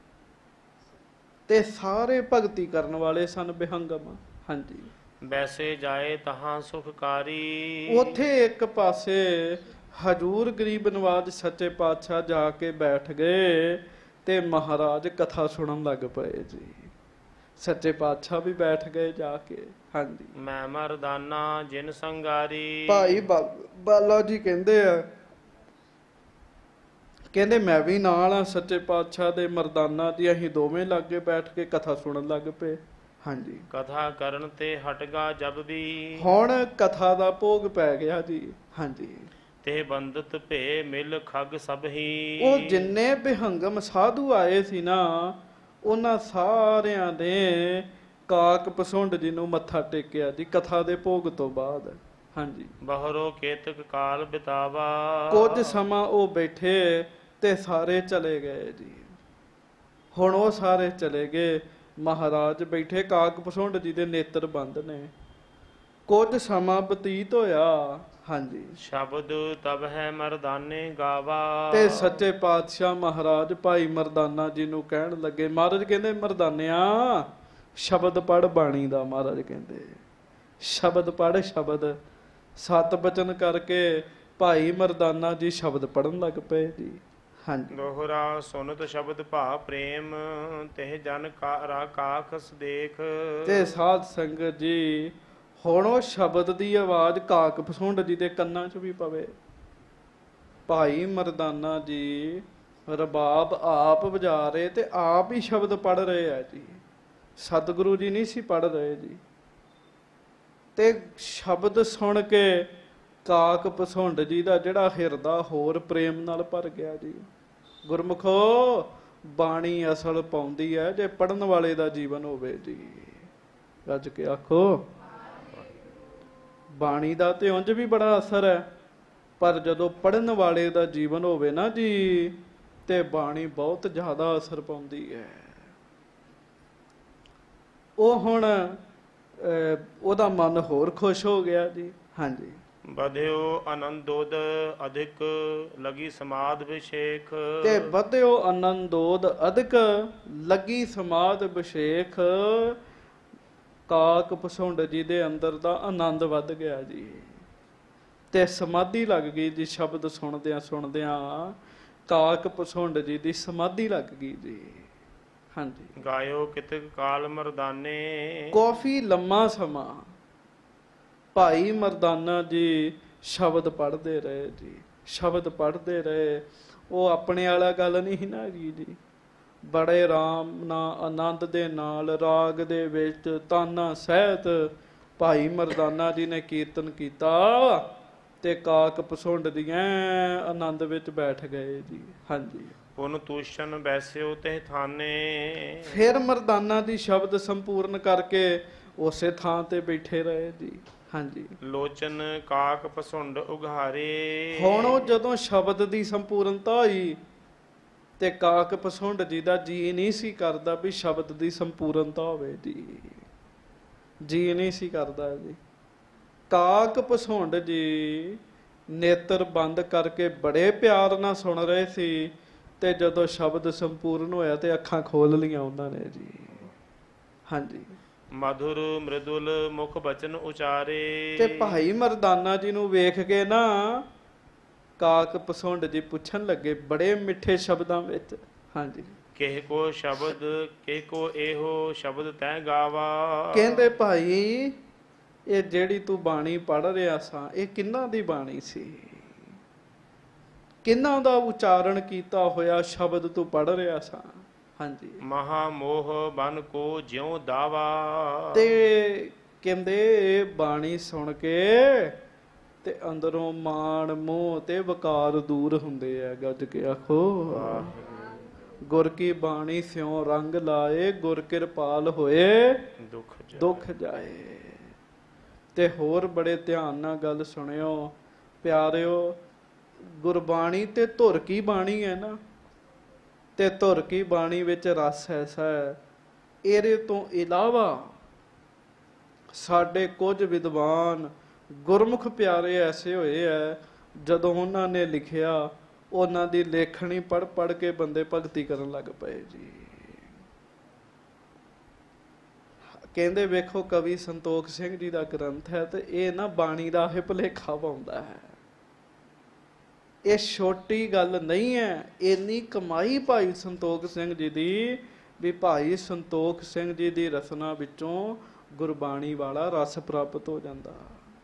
ਤੇ ਸਾਰੇ ਭਗਤੀ ਕਰਨ ਵਾਲੇ ਸਨ ਬਿਹੰਗਮ। ਹਾਂਜੀ, ਵੈਸੇ ਜਾਏ ਤਹਾਂ ਸੁਖਕਾਰੀ। ਉਥੇ ਇੱਕ ਪਾਸੇ ਹਜੂਰ ਗਰੀਬ ਨਵਾਜ ਸੱਚੇ ਪਾਤਸ਼ਾਹ ਜਾ ਕੇ ਬੈਠ ਗਏ ਤੇ ਮਹਾਰਾਜ ਕਥਾ ਸੁਣਨ ਲੱਗ ਪਏ ਜੀ। ਸੱਚੇ ਪਾਤਸ਼ਾਹ ਵੀ ਬੈਠ ਗਏ ਜਾ ਕੇ। ਹਾਂਜੀ, ਮੈਂ ਮਰਦਾਨਾ ਜਿਨ ਸੰਗਾਰੀ। ਭਾਈ ਬਾਲਾ ਜੀ ਕਹਿੰਦੇ ਆ, ਕਹਿੰਦੇ ਮੈਂ ਵੀ ਨਾਲ ਆ ਸੱਚੇ ਪਾਤਸ਼ਾਹ ਦੇ ਮਰਦਾਨਾ ਦੀ। ਅਸੀਂ ਦੋਵੇਂ ਲਾਗੇ ਬੈਠ ਕੇ ਕਥਾ ਸੁਣਨ ਲੱਗ ਪਏ। ਹਾਂਜੀ, ਕਥਾ ਕਰਨ ਤੇ ਹਟਗਾ ਜਬ ਵੀ। ਹੁਣ ਕਥਾ ਦਾ ਭੋਗ ਪੈ ਗਿਆ ਜੀ। ਹਾਂਜੀ, ਤੇ ਬੰਦਤ ਭੇ ਮਿਲ ਖਗ ਸਭ ਹੀ। ਉਹ ਜਿੰਨੇ ਬਿਹੰਗਮ ਸਾਧੂ ਆਏ ਸੀ ਨਾ ਉਹਨਾਂ ਸਾਰਿਆਂ ਨੇ ਕਾਕ ਪਸੁੰਡ ਜੀ ਨੂੰ ਮੱਥਾ ਟੇਕਿਆ ਜੀ ਕਥਾ ਦੇ ਭੋਗ ਤੋਂ ਬਾਅਦ। ਹਾਂਜੀ, ਬਹਰੋ ਕੇਤਕ ਕਾਲ ਬਿਤਾਵਾ। ਕੁਝ ਸਮਾਂ ਉਹ ਬੈਠੇ ਤੇ ਸਾਰੇ ਚਲੇ ਗਏ ਜੀ। ਹੁਣ ਉਹ ਸਾਰੇ ਚਲੇ ਗਏ, ਮਹਾਰਾਜ ਬੈਠੇ, ਕਾਕ ਪਸੁੰਡ ਜੀ ਦੇ ਨੇਤਰ ਬੰਦ ਨੇ। ਕੁਝ ਸਮਾਂ ਬਤੀਤ ਹੋਇਆ। ਹਾਂਜੀ, ਸ਼ਬਦ ਤਬ ਹੈ ਮਰਦਾਨੇ ਗਾਵਾ। ਤੇ ਸੱਚੇ ਪਾਤਸ਼ਾਹ ਮਹਾਰਾਜ ਭਾਈ ਮਰਦਾਨਾ ਜੀ ਨੂੰ ਕਹਿਣ ਲੱਗੇ, ਮਹਾਰਾਜ ਕਹਿੰਦੇ ਮਰਦਾਨਿਆ ਸ਼ਬਦ ਪੜ੍ਹ ਬਾਣੀ ਦਾ। ਮਹਾਰਾਜ ਕਹਿੰਦੇ ਸ਼ਬਦ ਪੜ੍ਹ, ਸ਼ਬਦ ਸਤ ਬਚਨ ਕਰਕੇ ਭਾਈ ਮਰਦਾਨਾ ਜੀ ਸ਼ਬਦ ਪੜ੍ਹਨ ਲੱਗ ਪਏ ਜੀ। ਹਾਂਜੀ, ਦੋਹਰਾ ਸੁਨਤ ਸ਼ਬਦ ਭਾ ਪ੍ਰੇਮ ਤੇ ਜਨ ਕਾ ਕਾਖਸ ਦੇਖ। ਤੇ ਸਾਧ ਸੰਗਤ ਜੀ ਹੁਣ ਉਹ ਸ਼ਬਦ ਦੀ ਆਵਾਜ਼ ਕਾਕ ਪਸੁੰਡ ਜੀ ਦੇ ਕੰਨਾਂ 'ਚ ਵੀ ਪਵੇ। ਭਾਈ ਮਰਦਾਨਾ ਜੀ ਰਬਾਬ ਆਪ ਵਜਾ ਰਹੇ ਤੇ ਆਪ ਹੀ ਸ਼ਬਦ ਪੜ੍ਹ ਰਹੇ ਆ ਜੀ, ਸਤਿਗੁਰੂ ਜੀ ਨਹੀਂ ਸੀ ਪੜ੍ਹ ਰਹੇ ਜੀ। ਤੇ ਸ਼ਬਦ ਸੁਣ ਕੇ ਕਾਕ ਪਸੁੰਡ ਜੀ ਦਾ ਜਿਹੜਾ ਹਿਰਦਾ ਹੋਰ ਪ੍ਰੇਮ ਨਾਲ ਭਰ ਗਿਆ ਜੀ। ਗੁਰਮੁਖੋ ਬਾਣੀ ਅਸਲ ਪਾਉਂਦੀ ਹੈ ਜੇ ਪੜ੍ਹਨ ਵਾਲੇ ਦਾ ਜੀਵਨ ਹੋਵੇ ਜੀ। ਗੱਜ ਕੇ ਆਖੋ ਬਾਣੀ ਦਾ ਤੇ ਉਂਝ ਵੀ ਬੜਾ ਅਸਰ ਹੈ, ਪਰ ਜਦੋਂ ਪੜ੍ਹਨ ਵਾਲੇ ਦਾ ਜੀਵਨ ਹੋਵੇ ਨਾ ਜੀ ਤੇ ਬਾਣੀ ਬਹੁਤ ਜ਼ਿਆਦਾ ਅਸਰ ਪਾਉਂਦੀ ਹੈ। ਉਹ ਹੁਣ ਉਹਦਾ ਮਨ ਹੋਰ ਖੁਸ਼ ਹੋ ਗਿਆ ਜੀ। ਹਾਂਜੀ, ਵਧਿਓ ਆਨੰਦੋਦ ਅਧਿਕ ਲਗੀ ਸਮਾਧ ਵਿਸ਼ੇਖ। ਤੇ ਵਧਿਓ ਆਨੰਦੋਦ ਅਧਿਕ ਲੱਗੀ ਸਮਾਧ ਵਿਸ਼ੇਖ। ਕਾਕ ਪਸੁੰਡ ਜੀ ਦੇ ਅੰਦਰ ਦਾ ਆਨੰਦ ਵੱਧ ਗਿਆ ਜੀ ਤੇ ਸਮਾਧੀ ਲੱਗ ਗਈ ਜੀ। ਸ਼ਬਦ ਸੁਣਦਿਆਂ ਸੁਣਦਿਆਂ ਕਾਕ ਪਸੁੰਡ ਜੀ ਦੀ ਸਮਾਧੀ ਲੱਗ ਗਈ ਜੀ। ਹਾਂਜੀ, ਗਾਇਓ ਕਿਤਕ ਕਾਲ ਮਰਦਾਨੇ। ਕਾਫੀ ਲੰਮਾ ਸਮਾਂ ਭਾਈ ਮਰਦਾਨਾ ਜੀ ਸ਼ਬਦ ਪੜ੍ਹਦੇ ਰਹੇ ਜੀ, ਸ਼ਬਦ ਪੜ੍ਹਦੇ ਰਹੇ। ਉਹ ਆਪਣੇ ਵਾਲਾ ਗੱਲ ਨਹੀਂ ਨਾ ਜੀ ਜੀ ਬੜੇ ਆਰਾਮ ਨਾਲ ਆਨੰਦ ਦੇ ਨਾਲ ਰਾਗ ਦੇ ਵਿੱਚ ਤਾਨਾ ਸਹਿਤ ਭਾਈ ਮਰਦਾਨਾ ਜੀ ਨੇ ਕੀਰਤਨ ਕੀਤਾ ਤੇ ਕਾਕ ਪਸੁੰਡ ਦੀਆਂ ਆਨੰਦ ਵਿੱਚ ਬੈਠ ਗਏ ਜੀ। ਹਾਂਜੀ, ਪੁਨ ਤੂਸ਼ਨ ਬੈਸਿਓ ਤੇ ਥਾਨੇ। ਫਿਰ ਮਰਦਾਨਾ ਦੀ ਸ਼ਬਦ ਸੰਪੂਰਨ ਕਰਕੇ ਉਸੇ ਥਾਂ ਤੇ ਬੈਠੇ ਰਹੇ ਜੀ। ਹਾਂਜੀ, ਲੋਚਨ ਕਾਕ ਪਸੁੰਡ ਉਘਾਰੇ। ਹੁਣ ਉਹ ਜਦੋਂ ਸ਼ਬਦ ਦੀ ਸੰਪੂਰਨਤਾ ਹੋਈ ਤੇ ਕਾਕ ਪਸੁੰਡ ਜੀ ਦਾ ਜੀ ਨਹੀਂ ਸੀ ਕਰਦਾ ਵੀ ਸ਼ਬਦ ਦੀ ਸੰਪੂਰਨਤਾ ਹੋਵੇ ਜੀ, ਜੀ ਨਹੀਂ ਸੀ ਕਰਦਾ ਜੀ। ਕਾਕ ਪਸੁੰਡ ਜੀ ਨੇਤਰ ਬੰਦ ਕਰਕੇ ਬੜੇ ਪਿਆਰ ਨਾਲ ਸੁਣ ਰਹੇ ਸੀ ਤੇ ਜਦੋਂ ਸ਼ਬਦ ਸੰਪੂਰਨ ਹੋਇਆ ਤੇ ਅੱਖਾਂ ਖੋਲ ਲਈਆਂ ਉਹਨਾਂ ਨੇ ਜੀ। ਹਾਂਜੀ, ਮਧੁਰ ਮ੍ਰਿਦੁਲ ਮੁਖ ਬਚਨ ਉਚਾਰੇ। ਤੇ ਭਾਈ ਮਰਦਾਨਾ ਜੀ ਨੂੰ ਵੇਖ ਕੇ ਨਾ ਕਾਕ ਪਸੁੰਡ ਜੀ ਪੁੱਛਣ ਲੱਗੇ ਬੜੇ ਮਿੱਠੇ ਸ਼ਬਦਾਂ ਵਿੱਚ। ਹਾਂਜੀ, ਕਿਹ ਕੋ ਸ਼ਬਦ ਕਿਹ ਕੋ ਇਹੋ ਸ਼ਬਦ ਤੈ ਗਾਵਾ। ਕਹਿੰਦੇ ਭਾਈ ਇਹ ਜਿਹੜੀ ਤੂੰ ਬਾਣੀ ਪੜ੍ਹ ਰਿਹਾ ਸਾਂ ਇਹ ਕਿਹਨਾਂ ਦੀ ਬਾਣੀ ਸੀ? ਕਿਹਨਾਂ ਦਾ ਉਚਾਰਨ ਕੀਤਾ ਹੋਇਆ ਸ਼ਬਦ ਤੂੰ ਪੜ੍ਹ ਰਿਹਾ ਸਾਂ। ਹਾਂਜੀ, ਮਹਾ ਮੋਹ ਬਨ ਕੋ ਜਿਉ ਦਾਵਾ। ਤੇ ਕਹਿੰਦੇ ਬਾਣੀ ਸੁਣ ਕੇ ਤੇ ਅੰਦਰੋਂ ਮਾਣ ਮੋਹ ਤੇ ਵਕਾਰ ਦੂਰ ਹੁੰਦੇ ਆ। ਗੱਜ ਕੇ ਆਖੋ, ਗੁਰ ਕੀ ਬਾਣੀ ਸਿਉ ਰੰਗ ਲਾਏ, ਗੁਰ ਕਿਰਪਾਲ ਹੋਏ ਦੁਖ ਦੁੱਖ ਜਾਏ। ਤੇ ਹੋਰ ਬੜੇ ਧਿਆਨ ਨਾਲ ਗੱਲ ਸੁਣਿਓ ਪਿਆਰਿਓ, ਗੁਰਬਾਣੀ ਤੇ ਧੁਰ ਕੀ ਬਾਣੀ ਹੈ ਨਾ, ਤੇ ਧੁਰ ਕੀ ਬਾਣੀ ਵਿੱਚ ਰਸ ਐਸਾ ਹੈ। ਇਹਦੇ ਤੋਂ ਇਲਾਵਾ ਸਾਡੇ ਕੁਝ ਵਿਦਵਾਨ ਗੁਰਮੁਖ ਪਿਆਰੇ ਐਸੇ ਹੋਏ ਹੈ, ਜਦੋਂ ਉਹਨਾਂ ਨੇ ਲਿਖਿਆ ਉਹਨਾਂ ਦੀ ਲੇਖਣੀ ਪੜ੍ਹ ਪੜ੍ਹ ਕੇ ਬੰਦੇ ਭਗਤੀ ਕਰਨ ਲੱਗ ਪਏ ਜੀ। ਕਹਿੰਦੇ ਵੇਖੋ ਕਵੀ ਸੰਤੋਖ ਸਿੰਘ ਜੀ ਦਾ ਗ੍ਰੰਥ ਹੈ ਤੇ ਇਹ ਨਾ ਬਾਣੀ ਦਾ ਇਹ ਭੁਲੇਖਾ ਪਾਉਂਦਾ ਹੈ। ਇਹ ਛੋਟੀ ਗੱਲ ਨਹੀਂ ਹੈ, ਇੰਨੀ ਕਮਾਈ ਭਾਈ ਸੰਤੋਖ ਸਿੰਘ ਜੀ ਦੀ ਵੀ ਭਾਈ ਸੰਤੋਖ ਸਿੰਘ ਜੀ ਦੀ ਰਚਨਾ ਵਿੱਚੋਂ ਗੁਰਬਾਣੀ ਵਾਲਾ ਰਸ ਪ੍ਰਾਪਤ ਹੋ ਜਾਂਦਾ।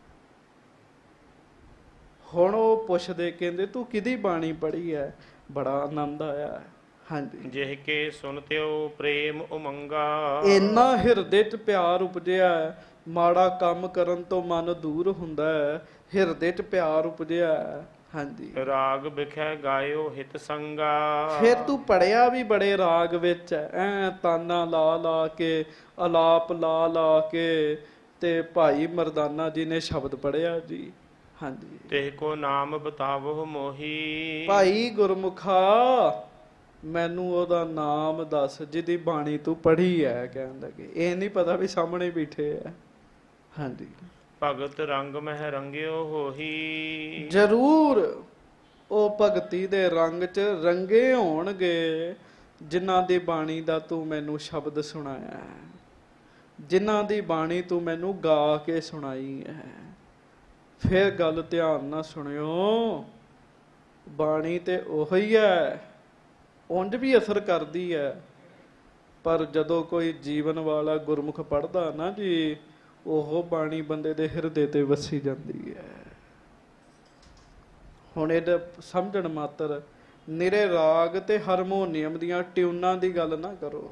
ਹੁਣ ਉਹ ਪੁੱਛਦੇ ਕਹਿੰਦੇ ਤੂੰ ਕਿਹਦੀ ਬਾਣੀ ਪੜ੍ਹੀ ਹੈ? ਬੜਾ ਆਨੰਦ ਆਇਆ। ਹਾਂਜੀ, ਜਿਹ ਕੇ ਸੁਨਤਿਓ ਪ੍ਰੇਮ ਉਮੰਗਾ। ਇੰਨਾ ਹਿਰਦੇ 'ਚ ਪਿਆਰ ਉਪਜਿਆ, ਮਾੜਾ ਕੰਮ ਕਰਨ ਤੋਂ ਮਨ ਦੂਰ ਹੁੰਦਾ ਹੈ, ਹਿਰਦੇ 'ਚ ਪਿਆਰ ਉਪਜਿਆ। ਹਾਂਜੀ, ਰਾਗ ਵਿਖੇ ਗਾਇਓ ਹਿਤ ਸੰਗਾ। ਫਿਰ ਤੂੰ ਪੜਿਆ ਵੀ ਬੜੇ ਰਾਗ ਵਿੱਚ ਐ ਤਾਨਾ ਲਾ ਲਾ ਕੇ, ਅਲਾਪ ਲਾ ਲਾ ਕੇ, ਤੇ ਭਾਈ ਮਰਦਾਨਾ ਜੀ ਨੇ ਸ਼ਬਦ ਪੜਿਆ ਜੀ। ਹਾਂਜੀ, ਤੇ ਕੋ ਨਾਮ ਬਤਾਵੋ ਮੋਹੀ। ਭਾਈ ਗੁਰਮੁਖਾ ਮੈਨੂੰ ਉਹਦਾ ਨਾਮ ਦੱਸ ਜਿਹਦੀ ਬਾਣੀ ਤੂੰ ਪੜ੍ਹੀ ਹੈ। ਕਹਿਣ ਲੱਗੇ ਇਹ ਨਹੀਂ ਪਤਾ ਵੀ ਸਾਹਮਣੇ ਬੈਠੇ ਹੈ। ਹਾਂਜੀ, ਭਗਤ ਰੰਗ ਮਹਿ ਰੰਗਿਓ ਹੋਹੀ। ਜ਼ਰੂਰ ਉਹ ਭਗਤੀ ਦੇ ਰੰਗ 'ਚ ਰੰਗੇ ਹੋਣਗੇ ਜਿਨ੍ਹਾਂ ਦੀ ਬਾਣੀ ਦਾ ਤੂੰ ਮੈਨੂੰ ਸ਼ਬਦ ਸੁਣਾਇਆ, ਜਿਨ੍ਹਾਂ ਦੀ ਬਾਣੀ ਤੂੰ ਮੈਨੂੰ ਗਾ ਕੇ ਸੁਣਾਈ ਹੈ। ਫਿਰ ਗੱਲ ਧਿਆਨ ਨਾਲ ਸੁਣਿਓ, ਬਾਣੀ ਤੇ ਉਹੀ ਹੈ, ਉਂਝ ਵੀ ਅਸਰ ਕਰਦੀ ਹੈ, ਪਰ ਜਦੋਂ ਕੋਈ ਜੀਵਨ ਵਾਲਾ ਗੁਰਮੁਖ ਪੜ੍ਹਦਾ ਨਾ ਜੀ, ਉਹ ਬਾਣੀ ਬੰਦੇ ਦੇ ਹਿਰਦੇ ਤੇ ਵਸੀ ਜਾਂਦੀ ਹੈ। ਹੁਣ ਇਹਦਾ ਸਮਝਣ ਮਾਤਰ ਨਿਰੇ ਰਾਗ ਤੇ ਹਾਰਮੋਨੀਅਮ ਦੀਆਂ ਟਿਊਨਾਂ ਦੀ ਗੱਲ ਨਾ ਕਰੋ।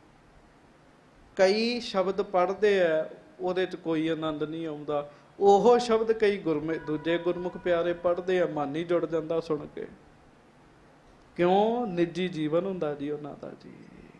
ਕਈ ਸ਼ਬਦ ਪੜ੍ਹਦੇ ਆ ਉਹਦੇ 'ਚ ਕੋਈ ਆਨੰਦ ਨਹੀਂ ਆਉਂਦਾ, ਉਹ ਸ਼ਬਦ ਕਈ ਗੁਰਮ ਦੂਜੇ ਗੁਰਮੁਖ ਪਿਆਰੇ ਪੜ੍ਹਦੇ ਆ, ਮਨ ਹੀ ਜੁੜ ਜਾਂਦਾ ਸੁਣ ਕੇ। ਕਿਉਂ? ਨਿੱਜੀ ਜੀਵਨ ਹੁੰਦਾ ਜੀ ਉਹਨਾਂ ਦਾ ਜੀ।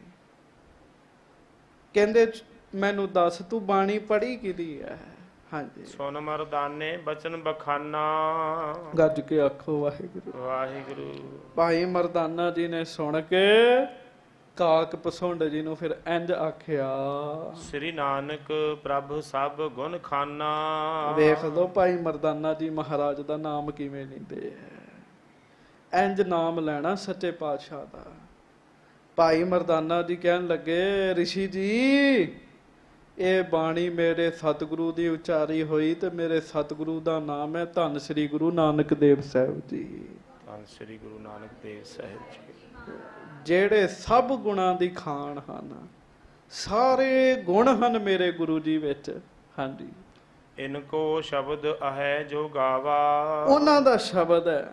ਕਹਿੰਦੇ ਮੈਨੂੰ ਦੱਸ ਤੂੰ ਬਾਣੀ ਪੜ੍ਹੀ ਕਿਹਦੀ ਹੈ? ਹਾਂਜੀ, ਸੁਨ ਮਰਦਾਨੇ ਬਚਨ ਬਖਾਨਾ। ਗੱਜ ਕੇ ਆਖੋ ਵਾਹਿਗੁਰੂ ਵਾਹਿਗੁਰੂ। ਭਾਈ ਮਰਦਾਨਾ ਜੀ ਨੇ ਸੁਣ ਕੇ ਕਾਕ ਪਸੁੰਡ ਜੀ ਨੂੰ ਫਿਰ ਇੰਝ ਆਖਿਆ, ਸ੍ਰੀ ਨਾਨਕ ਪ੍ਰਭ ਸਭ ਗੁਣ ਖਾਨਾ। ਵੇਖ ਲੋ ਭਾਈ ਮਰਦਾਨਾ ਜੀ ਮਹਾਰਾਜ ਦਾ ਨਾਮ ਕਿਵੇਂ ਲੈਂਦੇ ਹੈ। ਇੰਝ ਨਾਮ ਲੈਣਾ ਸੱਚੇ ਪਾਤਸ਼ਾਹ ਦਾ। ਭਾਈ ਮਰਦਾਨਾ ਜੀ ਕਹਿਣ ਲੱਗੇ, ਰਿਸ਼ੀ ਜੀ ਇਹ ਬਾਣੀ ਮੇਰੇ ਸਤਿਗੁਰੂ ਦੀ ਉਚਾਰੀ ਹੋਈ ਤੇ ਮੇਰੇ ਸਤਿਗੁਰੂ ਦਾ ਨਾਮ ਹੈ ਧੰਨ ਸ੍ਰੀ ਗੁਰੂ ਨਾਨਕ ਦੇਵ ਸਾਹਿਬ ਜੀ। ਧੰਨ ਸ੍ਰੀ ਗੁਰੂ ਨਾਨਕ ਦੇਵ ਸਾਹਿਬ ਜੀ, ਜਿਹੜੇ ਸਭ ਗੁਣਾਂ ਦੀ ਖਾਣ ਹਨ, ਸਾਰੇ ਗੁਣ ਹਨ ਮੇਰੇ ਗੁਰੂ ਜੀ ਵਿੱਚ। ਹਾਂਜੀ, ਇਨਕੋ ਸ਼ਬਦ ਹੈ ਜੋ ਗਾਵਾ। ਉਹਨਾਂ ਦਾ ਸ਼ਬਦ ਹੈ।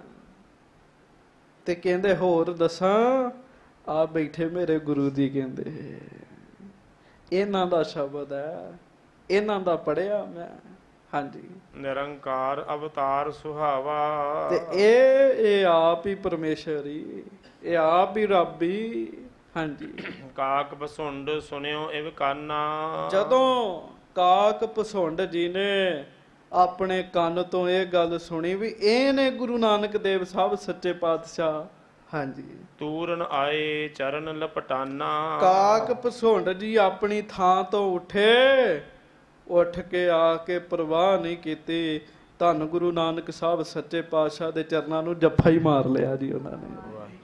ਤੇ ਕਹਿੰਦੇ ਹੋਰ ਦੱਸਾਂ, ਆ ਬੈਠੇ ਮੇਰੇ ਗੁਰੂ ਜੀ, ਕਹਿੰਦੇ ਇਹਨਾਂ ਦਾ ਸ਼ਬਦ ਹੈ, ਇਹਨਾਂ ਦਾ ਪੜਿਆ ਮੈਂ। ਹਾਂਜੀ, ਨਿਰੰਕਾਰ ਅਵਤਾਰ ਸੁਹਾਵਾ। ਤੇ ਇਹ ਇਹ ਆਪ ਹੀ ਪਰਮੇਸ਼ਰ ਹੀ, ਇਹ ਆਪ ਹੀ ਰੱਬ ਹੀ। ਹਾਂਜੀ, ਕਾਕ ਪਸੁੰਡ ਸੁਣਿਓ ਇਵ ਕਾਨਾ। ਜਦੋਂ ਕਾਕ ਪਸੁੰਡ ਜੀ ਨੇ ਆਪਣੇ ਕੰਨ ਤੋਂ ਇਹ ਗੱਲ ਸੁਣੀ ਵੀ ਇਹ ਨੇ ਗੁਰੂ ਨਾਨਕ ਦੇਵ ਸਾਹਿਬ ਸੱਚੇ ਪਾਤਸ਼ਾਹ। ਹਾਂਜੀ, ਤੂਰਨ ਆਏ ਚਰਨ ਲਪਟਾਨਾ। ਕਾਕ ਪਸੁੰਡ ਜੀ ਆਪਣੀ ਥਾਂ ਤੋਂ ਉੱਠੇ, ਉੱਠ ਕੇ ਆ ਕੇ ਪ੍ਰਵਾਹ ਨਹੀਂ ਕੀਤੀ, ਧੰਨ ਗੁਰੂ ਨਾਨਕ ਸਾਹਿਬ ਸੱਚੇ ਪਾਤਸ਼ਾਹ ਦੇ ਚਰਨਾਂ ਨੂੰ ਜੱਫਾ ਹੀ ਮਾਰ ਲਿਆ ਜੀ ਉਹਨਾਂ ਨੇ।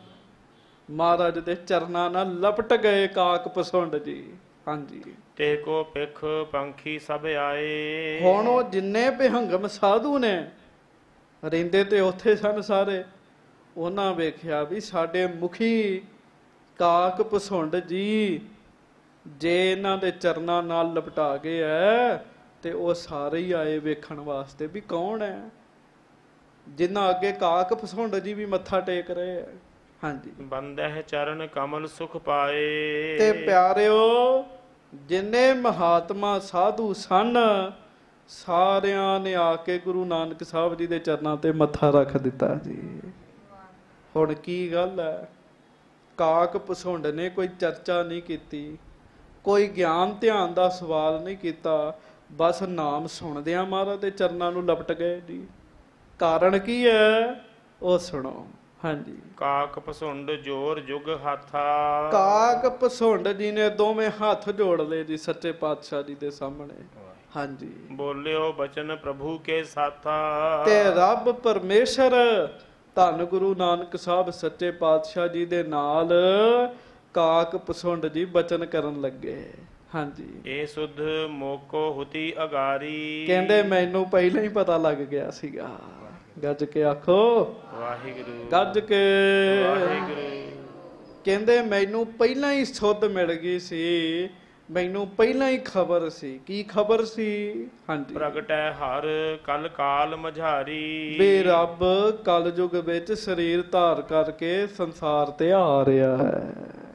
ਮਹਾਰਾਜ ਦੇ ਚਰਨਾਂ ਨਾਲ ਲਪਟ ਗਏ ਕਾਕ ਪਸੁੰਡ ਜੀ। ਹਾਂਜੀ, ਤੇ ਕੋ ਪਿਖ ਪੰਖੀ ਸਭ ਆਏ। ਹੁਣ ਉਹ ਜਿੰਨੇ ਬਿਹੰਗਮ ਸਾਧੂ ਨੇ ਰਹਿੰਦੇ ਤੇ ਉੱਥੇ ਸਨ ਸਾਰੇ, ਉਹਨਾਂ ਵੇਖਿਆ ਵੀ ਸਾਡੇ ਮੁਖੀ ਕਾਕ ਪਸੁੰਡ ਜੀ ਜੇ ਇਹਨਾਂ ਦੇ ਚਰਨਾਂ ਨਾਲ ਲਪਟਾ ਗਏ ਐ, ਤੇ ਉਹ ਸਾਰੇ ਹੀ ਆਏ ਵੇਖਣ ਵਾਸਤੇ ਵੀ ਕੌਣ ਹੈ। ਜਿਨ੍ਹਾਂ ਅੱਗੇ ਕਾਕ ਪਸੁੰਡ ਜੀ ਵੀ ਮੱਥਾ ਟੇਕ ਰਹੇ ਆ। ਹਾਂਜੀ, ਬੰਦਹਿ ਚਰਨ ਕਮਲ ਸੁਖ ਪਾਏ। ਤੇ ਪਿਆਰਿਓ, ਜਿੰਨੇ ਮਹਾਤਮਾ ਸਾਧੂ ਸਨ, ਸਾਰਿਆਂ ਨੇ ਆ ਕੇ ਗੁਰੂ ਨਾਨਕ ਸਾਹਿਬ ਜੀ ਦੇ ਚਰਨਾਂ ਤੇ ਮੱਥਾ ਰੱਖ ਦਿੱਤਾ ਜੀ। ਹੁਣ ਕੀ ਗੱਲ ਹੈ, ਕਾਕ ਪਸੁੰਡ ਨੇ ਕੋਈ ਚਰਚਾ ਨਹੀਂ ਕੀਤੀ, ਕੋਈ ਗਿਆਨ ਧਿਆਨ ਦਾ ਸਵਾਲ ਨਹੀਂ ਕੀਤਾ, ਬਸ ਨਾਮ ਸੁਣਦਿਆਂ ਮਹਾਰਾਜ ਦੇ ਚਰਨਾਂ ਨੂੰ ਲਪਟ ਗਏ ਜੀ। ਕਾਰਨ ਕੀ ਹੈ ਉਹ ਸੁਣੋ। ਹਾਂਜੀ, ਕਾਕ ਪਸੁੰਡ ਜੋਰ ਜੁਗ ਹਾਥਾ। ਕਾਕ ਪਸੁੰਡ ਜੀ ਨੇ ਦੋਵੇਂ ਹੱਥ ਜੋੜ ਲਏ ਜੀ ਸੱਚੇ ਪਾਤਸ਼ਾਹ ਜੀ ਦੇ ਸਾਹਮਣੇ। ਹਾਂਜੀ, ਬੋਲਿਓ ਬਚਨ ਪ੍ਰਭੂ ਕੇ ਸਾਥਾ। ਤੇ ਰੱਬ ਪਰਮੇਸ਼ਰ ਧੰਨ ਗੁਰੂ ਨਾਨਕ ਸਾਹਿਬ ਸੱਚੇ ਪਾਤਸ਼ਾਹ ਜੀ ਦੇ ਨਾਲ ਕਾਕ ਪਸੁੰਡ ਜੀ ਬਚਨ ਕਰਨ ਲੱਗੇ। ਹਾਂਜੀ, ਇਹ ਸੁਧ ਮੋਕੋ ਹੁਤੀ ਅਗਾਰੀ। ਕਹਿੰਦੇ ਮੈਨੂੰ ਪਹਿਲਾਂ ਹੀ ਪਤਾ ਲੱਗ ਗਿਆ ਸੀਗਾ। ਗੱਜ ਕੇ ਆਖੋ ਵਾਹਿਗੁਰੂ। ਗੱਜ ਕੇ ਵਾਹਿਗੁਰੂ। ਕਹਿੰਦੇ ਮੈਨੂੰ ਪਹਿਲਾਂ ਹੀ ਸੁੱਧ ਮਿਲ ਗਈ ਸੀ, ਮੈਨੂੰ ਪਹਿਲਾਂ ਹੀ ਖਬਰ ਸੀ। ਕੀ ਖਬਰ ਸੀ? ਹਾਂਜੀ, ਪ੍ਰਗਟੈ ਹਰ ਕਲ ਕਾਲ ਮਝਾਰੀ। ਵੀ ਰੱਬ ਕਲਯੁਗ ਵਿੱਚ ਸਰੀਰ ਧਾਰ ਕਰਕੇ ਸੰਸਾਰ ਤੇ ਆ ਰਿਹਾ ਹੈ।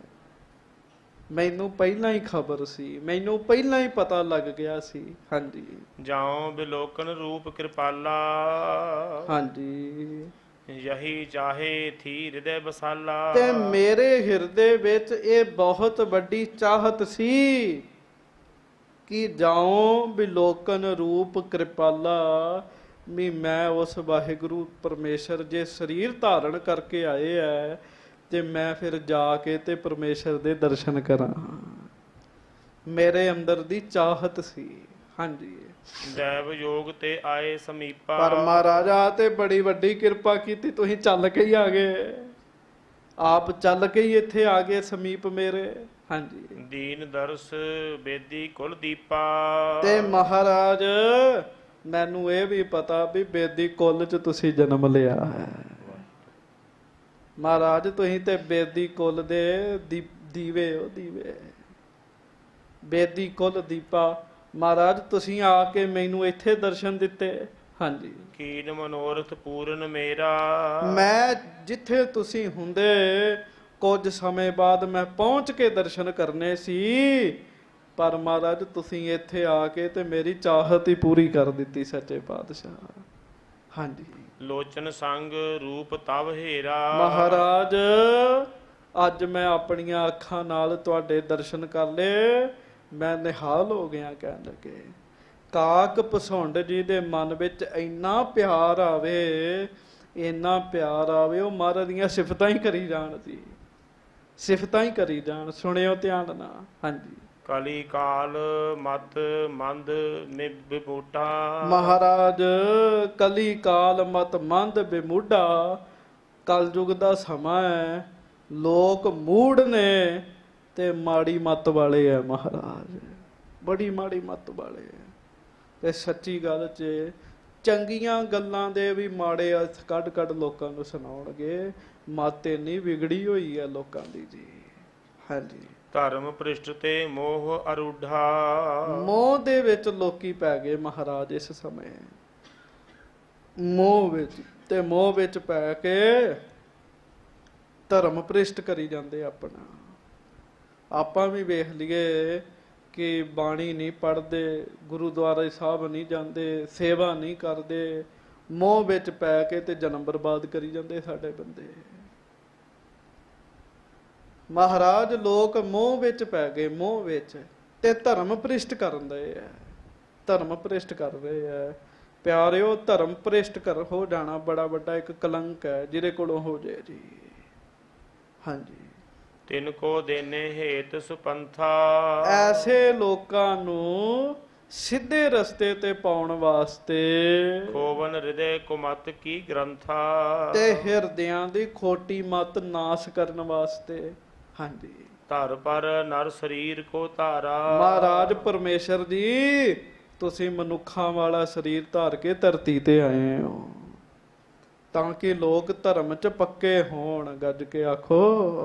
ਮੈਨੂੰ ਪਹਿਲਾਂ ਹੀ ਖਬਰ ਸੀ, ਮੈਨੂੰ ਪਹਿਲਾਂ ਹੀ ਪਤਾ ਲੱਗ ਗਿਆ ਸੀ। ਹਾਂਜੀ, ਜਾਉ ਬਿਲੋਕਨ ਰੂਪ ਕਿਰਪਾਲਾ। ਹਾਂਜੀ, ਯਹੀ ਚਾਹੇ ਥੀ ਹਿਰਦੈ ਬਸਾਲਾ। ਤੇ ਮੇਰੇ ਹਿਰਦੇ ਵਿੱਚ ਇਹ ਬਹੁਤ ਵੱਡੀ ਚਾਹਤ ਸੀ ਕਿ ਜਾਉ ਬਿਲੋਕਨ ਰੂਪ ਕਿਰਪਾਲਾ, ਵੀ ਮੈਂ ਉਸ ਵਾਹਿਗੁਰੂ ਪਰਮੇਸ਼ਰ ਜੇ ਸਰੀਰ ਧਾਰਨ ਕਰਕੇ ਆਏ ਹੈ ਤੇ ਮੈਂ ਫਿਰ ਜਾ ਕੇ ਤੇ ਪਰਮੇਸ਼ਰ ਦੇ ਦਰਸ਼ਨ ਕਰਾਂ। ਮੇਰੇ ਅੰਦਰ ਦੀ ਚਾਹਤ ਸੀ। ਹਾਂਜੀ, ਦੇਵ ਯੋਗ ਤੇ ਆਏ ਸਮੀਪਾ। ਪਰ ਮਹਾਰਾਜਾ ਤੇ ਬੜੀ ਵੱਡੀ ਕਿਰਪਾ ਕੀਤੀ, ਤੁਸੀਂ ਚੱਲ ਕੇ ਹੀ ਆ ਗਏ, ਆਪ ਚੱਲ ਕੇ ਹੀ ਇੱਥੇ ਆ ਗਏ ਸਮੀਪ ਮੇਰੇ। ਹਾਂਜੀ, ਦੀਨ ਦਰਸ ਬੇਦੀ ਕੁਲ ਦੀਪਾ। ਤੇ ਮਹਾਰਾਜ ਮੈਨੂੰ ਇਹ ਵੀ ਪਤਾ ਵੀ ਬੇਦੀ ਕੁੱਲ ਚ ਤੁਸੀਂ ਜਨਮ ਲਿਆ ਹੈ। ਮਹਾਰਾਜ ਤੁਸੀਂ ਤੇ ਬੇਦੀ ਕੁੱਲ ਦੇ ਦੀਵੇ ਹੋ, ਦੀਵੇ ਬੇਦੀ ਕੁੱਲ ਦੀਪਾ। ਮਹਾਰਾਜ ਤੁਸੀਂ ਆ ਕੇ ਮੈਨੂੰ ਇੱਥੇ ਦਰਸ਼ਨ ਦਿੱਤੇ। ਹਾਂਜੀ, ਕੀਨ ਮਨੋਰਥ ਪੂਰਨ ਮੇਰਾ। ਮੈਂ ਜਿੱਥੇ ਤੁਸੀਂ ਹੁੰਦੇ ਕੁਝ ਸਮੇਂ ਬਾਅਦ ਮੈਂ ਪਹੁੰਚ ਕੇ ਦਰਸ਼ਨ ਕਰਨੇ ਸੀ, ਪਰ ਮਹਾਰਾਜ ਤੁਸੀਂ ਇੱਥੇ ਆ ਕੇ ਤੇ ਮੇਰੀ ਚਾਹਤ ਹੀ ਪੂਰੀ ਕਰ ਦਿੱਤੀ ਸੱਚੇ ਪਾਤਸ਼ਾਹ। ਹਾਂਜੀ, ਲੋਚਨ ਸੰਗ ਰੂਪ ਤਵ ਹੇਰਾ। ਮਹਾਰਾਜ ਅੱਜ ਮੈਂ ਆਪਣੀਆਂ ਅੱਖਾਂ ਨਾਲ ਤੁਹਾਡੇ ਦਰਸ਼ਨ ਕਰ ਲਏ, ਮੈਂ ਨਿਹਾਲ ਹੋ ਗਿਆ। ਕਹਿਣ ਲੱਗੇ ਕਾਕ ਪਸੁੰਡ ਜੀ ਦੇ ਮਨ ਵਿੱਚ ਇੰਨਾ ਪਿਆਰ ਆਵੇ, ਇੰਨਾ ਪਿਆਰ ਆਵੇ, ਉਹ ਮਹਾਰਾਜ ਦੀਆਂ ਸਿਫਤਾਂ ਹੀ ਕਰੀ ਜਾਣ ਜੀ, ਸਿਫਤਾਂ ਹੀ ਕਰੀ ਜਾਣ। ਸੁਣਿਓ ਧਿਆਨ ਨਾਲ। ਹਾਂਜੀ, ਕਲੀ ਕਾਲ ਮਤ ਮੰਦ ਬਿਬੂਟਾ। ਮਹਾਰਾਜ ਕਲੀ ਕਾਲ ਮਤ ਮੰਦ ਬਿਮੂਢਾ। ਕਲਯੁਗ ਦਾ ਸਮਾਂ ਹੈ, ਲੋਕ ਮੂੜ ਨੇ ਤੇ ਮਾੜੀ ਮੱਤ ਵਾਲੇ ਆ। ਮਹਾਰਾਜ ਬੜੀ ਮਾੜੀ ਮੱਤ ਵਾਲੇ ਆ। ਤੇ ਸੱਚੀ ਗੱਲ 'ਚ ਚੰਗੀਆਂ ਗੱਲਾਂ ਦੇ ਵੀ ਮਾੜੇ ਅਰਥ ਕੱਢ ਕੱਢ ਲੋਕਾਂ ਨੂੰ ਸੁਣਾਉਣਗੇ। ਮੱਤ ਇੰਨੀ ਵਿਗੜੀ ਹੋਈ ਹੈ ਲੋਕਾਂ ਦੀ ਜੀ। ਹਾਂਜੀ, ਧਰਮ ਭ੍ਰਿਸ਼ਟ ਤੇ ਮੋਹ ਅਰੂਢਾ। ਮੋਹ ਦੇ ਵਿੱਚ ਲੋਕੀ ਪੈ ਗਏ ਮਹਾਰਾਜ ਇਸ ਸਮੇਂ, ਮੋਹ ਵਿੱਚ। ਤੇ ਮੋਹ ਵਿੱਚ ਪੈ ਕੇ ਧਰਮ ਭ੍ਰਿਸ਼ਟ ਕਰੀ ਜਾਂਦੇ ਆਪਣਾ। ਆਪਾਂ ਵੀ ਵੇਖ ਲਈਏ ਕਿ ਬਾਣੀ ਨਹੀਂ ਪੜ੍ਹਦੇ, ਗੁਰੂਦੁਆਰੇ ਸਾਹਿਬ ਨਹੀਂ ਜਾਂਦੇ, ਸੇਵਾ ਨਹੀਂ ਕਰਦੇ, ਮੋਹ ਵਿੱਚ ਪੈ ਕੇ ਤੇ ਜਨਮ ਬਰਬਾਦ ਕਰੀ ਜਾਂਦੇ ਸਾਡੇ ਬੰਦੇ। ਮਹਾਰਾਜ ਲੋਕ ਮੋਹ ਵਿੱਚ ਪੈ ਗਏ, ਮੋਹ ਵਿੱਚ, ਤੇ ਧਰਮ ਭ੍ਰਿਸ਼ਟ ਕਰਨ ਰਹੇ ਹੈ, ਧਰਮ ਭ੍ਰਿਸ਼ਟ ਕਰ ਰਹੇ ਹੈ। ਪਿਆਰਿਓ, ਧਰਮ ਭ੍ਰਿਸ਼ਟ ਕਰ ਹੋ ਜਾਣਾ ਬੜਾ ਵੱਡਾ ਇੱਕ ਕਲੰਕ ਹੈ, ਜਿਹਦੇ ਕੋਲੋਂ ਹੋ ਜਾਏ ਜੀ। ਹਾਂਜੀ, ਤਿਨ ਕੋ ਦੇਨੇ ਹੇਤ ਸੁਪੰਥਾ। ਐਸੇ ਲੋਕਾਂ ਨੂੰ ਸਿੱਧੇ ਰਸਤੇ ਤੇ ਪਾਉਣ ਵਾਸਤੇ ਖੋਵਨ ਹਿਰਦੇ ਕੁਮਤ ਕੀ ਗ੍ਰੰਥਾ। ਤੇ ਹਿਰਦਿਆਂ ਦੀ ਖੋਟੀ ਮਤ ਨਾਸ਼ ਕਰਨ ਵਾਸਤੇ। ਹਾਂਜੀ, ਧਰ ਪਰ ਨਰ ਸਰੀਰ ਕੋ ਧਾਰਾ। ਮਹਾਰਾਜ ਪਰਮੇਸ਼ਰ ਜੀ ਤੁਸੀਂ ਮਨੁੱਖਾਂ ਵਾਲਾ ਸਰੀਰ ਧਾਰ ਕੇ ਧਰਤੀ ਤੇ ਆਏ ਹੋ ਤਾਂ ਕਿ ਲੋਕ ਧਰਮ ਚ ਪੱਕੇ ਹੋਣ। ਗੱਜ ਕੇ ਆਖੋ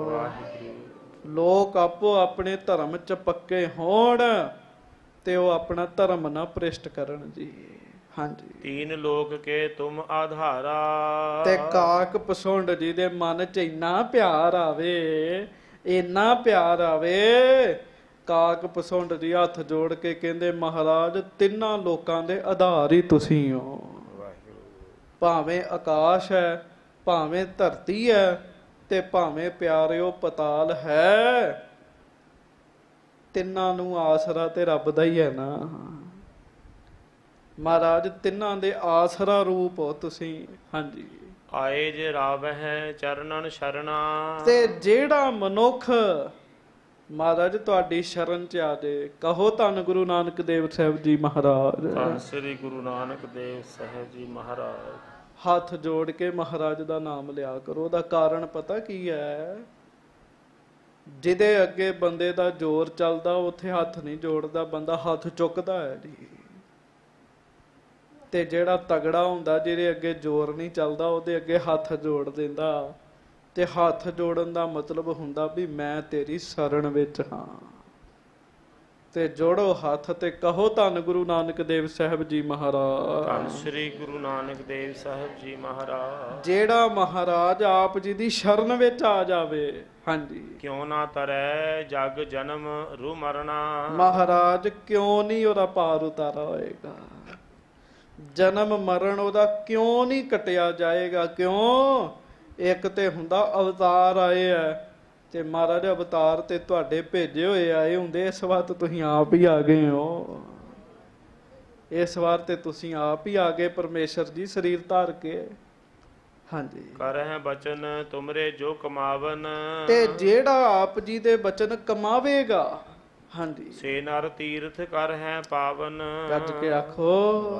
ਲੋਕ ਆਪੋ ਆਪਣੇ ਧਰਮ ਚ ਪੱਕੇ ਹੋਣ ਤੇ ਉਹ ਆਪਣਾ ਧਰਮ ਨਾ ਭ੍ਰਿਸ਼ਟ ਕਰਨ ਜੀ। ਹਾਂਜੀ। ਤੀਨ ਲੋਕ ਕੇ ਤੁਮ ਆਧਾਰਾ। ਤੇ ਕਾਕ ਪਸੁੰਡ ਜੀ ਦੇ ਮਨ ਚ ਇੰਨਾ ਪਿਆਰ ਆਵੇ, ਇੰਨਾ ਪਿਆਰ ਆਵੇ, ਕਾਕ ਪਸੁੰਡ ਜੀ ਹੱਥ ਜੋੜ ਕੇ ਕਹਿੰਦੇ ਮਹਾਰਾਜ ਤਿੰਨਾਂ ਲੋਕਾਂ ਦੇ ਆਧਾਰ ਹੀ ਤੁਸੀਂ ਹੋ। ਭਾਵੇਂ ਆਕਾਸ਼ ਹੈ, ਭਾਵੇਂ ਧਰਤੀ ਹੈ, ਤੇ ਭਾਵੇਂ ਪਿਆਰਿਓ ਪਤਾਲ ਹੈ, ਤਿੰਨਾਂ ਨੂੰ ਆਸਰਾ ਤੇ ਰੱਬ ਦਾ ਹੀ ਹੈ ਨਾ। ਮਹਾਰਾਜ ਤਿੰਨਾਂ ਦੇ ਆਸਰਾ ਰੂਪ ਹੋ ਤੁਸੀਂ। ਹਾਂਜੀ। ਆਏ ਜੇ ਰਾਵਹਿ ਚਰਨਨ ਸ਼ਰਣਾ। ਤੇ ਜਿਹੜਾ ਮਨੁੱਖ ਮਹਾਰਾਜ ਤੁਹਾਡੀ ਸ਼ਰਨ ਚ ਆ ਜੇ, ਕਹੋ ਧੰਨ ਗੁਰੂ ਨਾਨਕ ਦੇਵ ਸਾਹਿਬ ਜੀ ਮਹਾਰਾਜ। ਧੰਨ ਸ੍ਰੀ ਗੁਰੂ ਨਾਨਕ ਦੇਵ ਸਾਹਿਬ ਜੀ ਮਹਾਰਾਜ। ਹੱਥ ਜੋੜ ਕੇ ਮਹਾਰਾਜ ਦਾ ਨਾਮ ਲਿਆ ਕਰੋ। ਉਹਦਾ ਕਾਰਨ ਪਤਾ ਕੀ ਹੈ? ਜਿਹਦੇ ਅੱਗੇ ਬੰਦੇ ਦਾ ਜ਼ੋਰ ਚੱਲਦਾ ਉੱਥੇ ਹੱਥ ਨਹੀਂ ਜੋੜਦਾ ਬੰਦਾ, ਹੱਥ ਚੁੱਕਦਾ ਹੈ ਜੀ। ਤੇ ਜਿਹੜਾ ਤਗੜਾ ਹੁੰਦਾ, ਜਿਹਦੇ ਅੱਗੇ ਜ਼ੋਰ ਨਹੀਂ ਚੱਲਦਾ, ਉਹਦੇ ਅੱਗੇ ਹੱਥ ਜੋੜ ਦਿੰਦਾ। ਤੇ ਹੱਥ ਜੋੜਨ ਦਾ ਮਤਲਬ ਹੁੰਦਾ ਵੀ ਮੈਂ ਤੇਰੀ ਸ਼ਰਨ ਵਿੱਚ ਹਾਂ। ਤੇ ਜੋੜੋ ਹੱਥ ਤੇ ਕਹੋ ਧੰਨ ਗੁਰੂ ਨਾਨਕ ਦੇਵ ਸਾਹਿਬ ਜੀ ਮਹਾਰਾਜ। ਧੰਨ ਸ੍ਰੀ ਗੁਰੂ ਨਾਨਕ ਦੇਵ ਸਾਹਿਬ ਜੀ ਮਹਾਰਾਜ। ਜਿਹੜਾ ਮਹਾਰਾਜ ਆਪ ਜੀ ਦੀ ਸ਼ਰਨ ਵਿੱਚ ਆ ਜਾਵੇ, ਹਾਂਜੀ, ਕਿਉਂ ਨਾ ਤਰੈ ਜਗ ਜਨਮ ਰੂ ਮਰਨਾ। ਮਹਾਰਾਜ ਕਿਉਂ ਨਹੀਂ ਉਹਦਾ ਪਾਰ ਉਤਾਰਾ ਹੋਏਗਾ, ਜਨਮ ਮਰਨ ਉਹਦਾ ਕਿਉਂ ਨਹੀਂ ਕੱਟਿਆ ਜਾਏਗਾ। ਕਿਉਂ? ਇੱਕ ਤੇ ਹੁੰਦਾ ਅਵਤਾਰ ਆਏ ਆ, ਤੇ ਮਹਾਰਾਜ ਅਵਤਾਰ ਤੇ ਤੁਹਾਡੇ ਭੇਜੇ ਹੋਏ ਆਏ ਹੁੰਦੇ, ਇਸ ਵਾਰ ਤਾਂ ਤੁਸੀਂ ਆਪ ਹੀ ਆ ਗਏ ਹੋ। ਇਸ ਵਾਰ ਤੇ ਤੁਸੀਂ ਆਪ ਹੀ ਆ ਗਏ ਪਰਮੇਸ਼ਰ ਜੀ ਸਰੀਰ ਧਾਰ ਕੇ। ਹਾਂਜੀ। ਕਰਹਿ ਬਚਨ ਤੁਮਰੇ ਜੋ ਕਮਾਵਨ। ਤੇ ਜਿਹੜਾ ਆਪ ਜੀ ਦੇ ਬਚਨ ਕਮਾਵੇਗਾ, ਹਾਂਜੀ, ਸੇ ਨਰ ਤੀਰਥ ਕਰਹਿ ਪਾਵਨ। ਗੱਜ ਕੇ ਆਖੋ,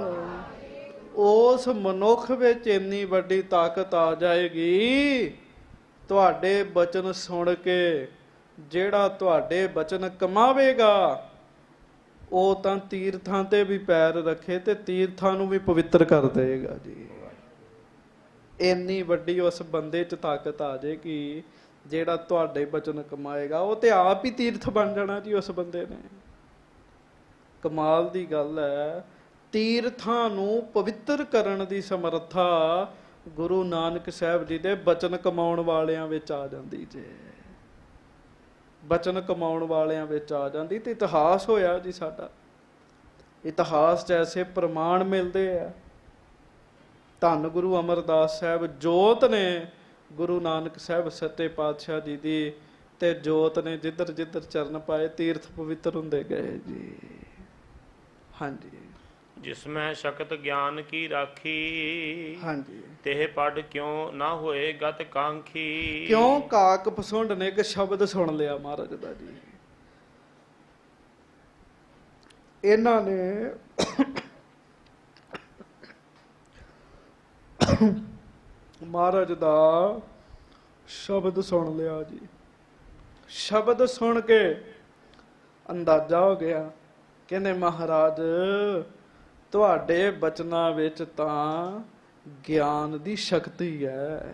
ਉਸ ਮਨੁੱਖ ਵਿੱਚ ਇੰਨੀ ਵੱਡੀ ਤਾਕਤ ਆ ਜਾਏਗੀ, ਤੁਹਾਡੇ ਬਚਨ ਸੁਣ ਕੇ ਜਿਹੜਾ ਤੁਹਾਡੇ ਬਚਨ ਕਮਾਵੇਗਾ, ਉਹ ਤਾਂ ਤੀਰਥਾਂ ਤੇ ਵੀ ਪੈਰ ਰੱਖੇ ਤੇ ਤੀਰਥਾਂ ਨੂੰ ਵੀ ਪਵਿੱਤਰ ਕਰ ਦੇਗਾ ਜੀ। ਇੰਨੀ ਵੱਡੀ ਉਸ ਬੰਦੇ 'ਚ ਤਾਕਤ ਆ ਜਾਏਗੀ, ਜਿਹੜਾ ਤੁਹਾਡੇ ਬਚਨ ਕਮਾਏਗਾ, ਉਹ ਤੇ ਆਪ ਹੀ ਤੀਰਥ ਬਣ ਜਾਣਾ ਜੀ ਉਸ ਬੰਦੇ ਨੇ। ਕਮਾਲ ਦੀ ਗੱਲ ਹੈ। ਤੀਰਥਾਂ ਨੂੰ ਪਵਿੱਤਰ ਕਰਨ ਦੀ ਸਮਰੱਥਾ ਗੁਰੂ ਨਾਨਕ ਸਾਹਿਬ ਜੀ ਦੇ ਬਚਨ ਕਮਾਉਣ ਵਾਲਿਆਂ ਵਿੱਚ ਆ ਜਾਂਦੀ ਜੇ। ਬਚਨ ਕਮਾਉਣ ਵਾਲਿਆਂ ਵਿੱਚ ਆ ਜਾਂਦੀ। ਤੇ ਇਤਿਹਾਸ ਹੋਇਆ ਜੀ ਸਾਡਾ, ਇਤਿਹਾਸ 'ਚ ਐਸੇ ਪ੍ਰਮਾਣ ਮਿਲਦੇ ਆ। ਧੰਨ ਗੁਰੂ ਅਮਰਦਾਸ ਸਾਹਿਬ ਜੋਤ ਨੇ ਗੁਰੂ ਨਾਨਕ ਸਾਹਿਬ ਸੱਚੇ ਪਾਤਸ਼ਾਹ ਜੀ ਦੀ, ਤੇ ਜੋਤ ਨੇ ਜਿੱਧਰ ਜਿੱਧਰ ਚਰਨ ਪਾਏ ਤੀਰਥ ਪਵਿੱਤਰ ਹੁੰਦੇ ਗਏ ਜੀ। ਹਾਂਜੀ। ਜਿਸ ਮੈਂ ਸ਼ਕਤ ਗਿਆਨ ਕੀ ਰਾਖੀ। ਹਾਂਜੀ। ਤੇ ਪੜ ਕਿਉਂ ਨਾ ਹੋਏ ਗਤ ਕਾਂਖੀ। ਕਿਉਂ? ਕਾਕ ਪਸੁੰਡ ਨੇ ਇੱਕ ਸ਼ਬਦ ਸੁਣ ਲਿਆ ਮਹਾਰਾਜ ਦਾ ਜੀ। ਇਹਨਾਂ ਨੇ ਮਹਾਰਾਜ ਦਾ ਸ਼ਬਦ ਸੁਣ ਲਿਆ ਜੀ। ਸ਼ਬਦ ਸੁਣ ਕੇ ਅੰਦਾਜ਼ਾ ਹੋ ਗਿਆ, ਕਹਿੰਦੇ ਮਹਾਰਾਜ ਤੁਹਾਡੇ ਬਚਨਾਂ ਵਿੱਚ ਤਾਂ ਗਿਆਨ ਦੀ ਸ਼ਕਤੀ ਹੈ।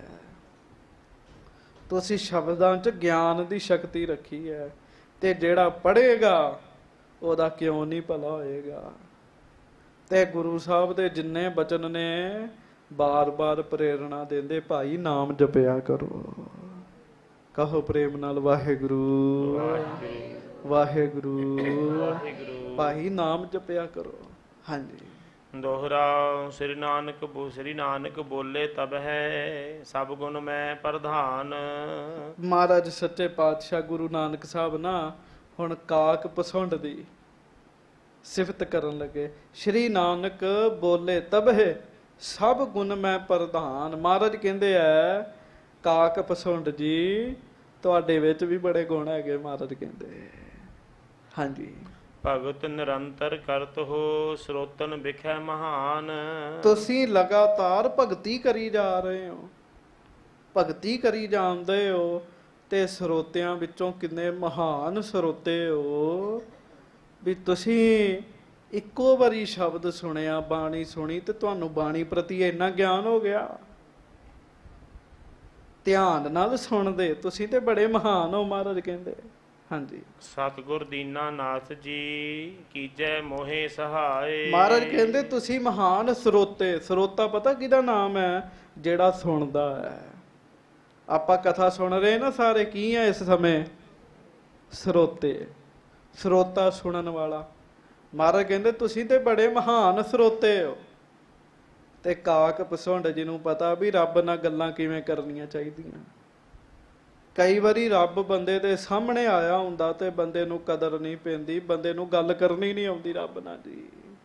ਤੁਸੀਂ ਸ਼ਬਦਾਂ 'ਚ ਗਿਆਨ ਦੀ ਸ਼ਕਤੀ ਰੱਖੀ ਹੈ, ਤੇ ਜਿਹੜਾ ਪੜ੍ਹੇਗਾ ਉਹਦਾ ਕਿਉਂ ਨਹੀਂ ਭਲਾ ਹੋਏਗਾ। ਤੇ ਗੁਰੂ ਸਾਹਿਬ ਦੇ ਜਿੰਨੇ ਬਚਨ ਨੇ ਬਾਰ-ਬਾਰ ਪ੍ਰੇਰਣਾ ਦਿੰਦੇ, ਭਾਈ ਨਾਮ ਜਪਿਆ ਕਰੋ। ਕਹੋ ਪ੍ਰੇਮ ਨਾਲ ਵਾਹਿਗੁਰੂ ਵਾਹਿਗੁਰੂ ਵਾਹਿਗੁਰੂ। ਭਾਈ ਨਾਮ ਜਪਿਆ ਕਰੋ। ਹਾਂਜੀ। ਦੋਹਰਾ ਸ੍ਰੀ ਨਾਨਕ ਬੋ ਸ੍ਰੀ ਨਾਨਕ ਬੋਲੇ ਤਬ ਹੈ ਸਭ ਗੁਣ ਮੈਂ ਪ੍ਰਧਾਨ। ਮਹਾਰਾਜ ਸੱਚੇ ਪਾਤਸ਼ਾਹ ਗੁਰੂ ਨਾਨਕ ਸਾਹਿਬ ਨਾ ਹੁਣ ਕਾਕ ਪਸੁੰਡ ਦੀ ਸਿਫਤ ਕਰਨ ਲੱਗੇ। ਸ੍ਰੀ ਨਾਨਕ ਬੋਲੇ ਤਬ ਹੈ ਸਭ ਗੁਣ ਮੈਂ ਪ੍ਰਧਾਨ। ਮਹਾਰਾਜ ਕਹਿੰਦੇ ਐ ਕਾਕ ਪਸੁੰਡ ਜੀ ਤੁਹਾਡੇ ਵਿੱਚ ਵੀ ਬੜੇ ਗੁਣ ਹੈਗੇ। ਮਹਾਰਾਜ ਕਹਿੰਦੇ ਹਾਂਜੀ। ਭਗਤ ਨਿਰੰਤਰ ਕਰਤ ਹੋ ਸਰੋਤਨ ਵਿਖੈ ਮਹਾਨ। ਤੁਸੀਂ ਲਗਾਤਾਰ ਭਗਤੀ ਕਰੀ ਜਾ ਰਹੇ ਹੋ, ਭਗਤੀ ਕਰੀ ਜਾਂਦੇ ਹੋ, ਤੇ ਸਰੋਤਿਆਂ ਵਿੱਚੋਂ ਕਿੰਨੇ ਮਹਾਨ ਸਰੋਤੇ ਹੋ ਵੀ ਤੁਸੀਂ ਇੱਕੋ ਵਾਰੀ ਸ਼ਬਦ ਸੁਣਿਆ, ਬਾਣੀ ਸੁਣੀ, ਤੇ ਤੁਹਾਨੂੰ ਬਾਣੀ ਪ੍ਰਤੀ ਇੰਨਾ ਗਿਆਨ ਹੋ ਗਿਆ। ਧਿਆਨ ਨਾਲ ਸੁਣਦੇ ਤੁਸੀਂ ਤੇ ਬੜੇ ਮਹਾਨ ਹੋ। ਮਹਾਰਾਜ ਕਹਿੰਦੇ ਹਾਂਜੀ। ਸਤਿਗੁਰ ਦੀਨਾਨਾਥ ਜੀ ਕੀਜੈ ਮੋਹਿ ਸਹਾਏ। ਮਹਾਰਾਜ ਕਹਿੰਦੇ ਤੁਸੀਂ ਮਹਾਨ ਸਰੋਤੇ। ਸਰੋਤਾ ਪਤਾ ਕਿਹਦਾ ਨਾਮ ਹੈ? ਜਿਹੜਾ ਸੁਣਦਾ ਹੈ। ਆਪਾਂ ਕਥਾ ਸੁਣ ਰਹੇ ਨਾ ਸਾਰੇ, ਕੀ ਹੈ ਇਸ ਸਮੇਂ? ਸਰੋਤੇ। ਸਰੋਤਾ ਸੁਣਨ ਵਾਲਾ। ਮਹਾਰਾਜ ਕਹਿੰਦੇ ਤੁਸੀਂ ਤੇ ਬੜੇ ਮਹਾਨ ਸਰੋਤੇ ਹੋ। ਤੇ ਕਾਕ ਪਸੁੰਡ ਜਿਹਨੂੰ ਪਤਾ ਵੀ ਰੱਬ ਨਾਲ ਗੱਲਾਂ ਕਿਵੇਂ ਕਰਨੀਆਂ ਚਾਹੀਦੀਆਂ। ਕਈ ਵਾਰੀ ਰੱਬ ਬੰਦੇ ਦੇ ਸਾਹਮਣੇ ਆਇਆ ਹੁੰਦਾ ਤੇ ਬੰਦੇ ਨੂੰ ਕਦਰ ਨਹੀਂ ਪੈਂਦੀ, ਬੰਦੇ ਨੂੰ ਗੱਲ ਕਰਨੀ ਨਹੀਂ ਆਉਂਦੀ ਰੱਬ ਨਾਲ ਜੀ।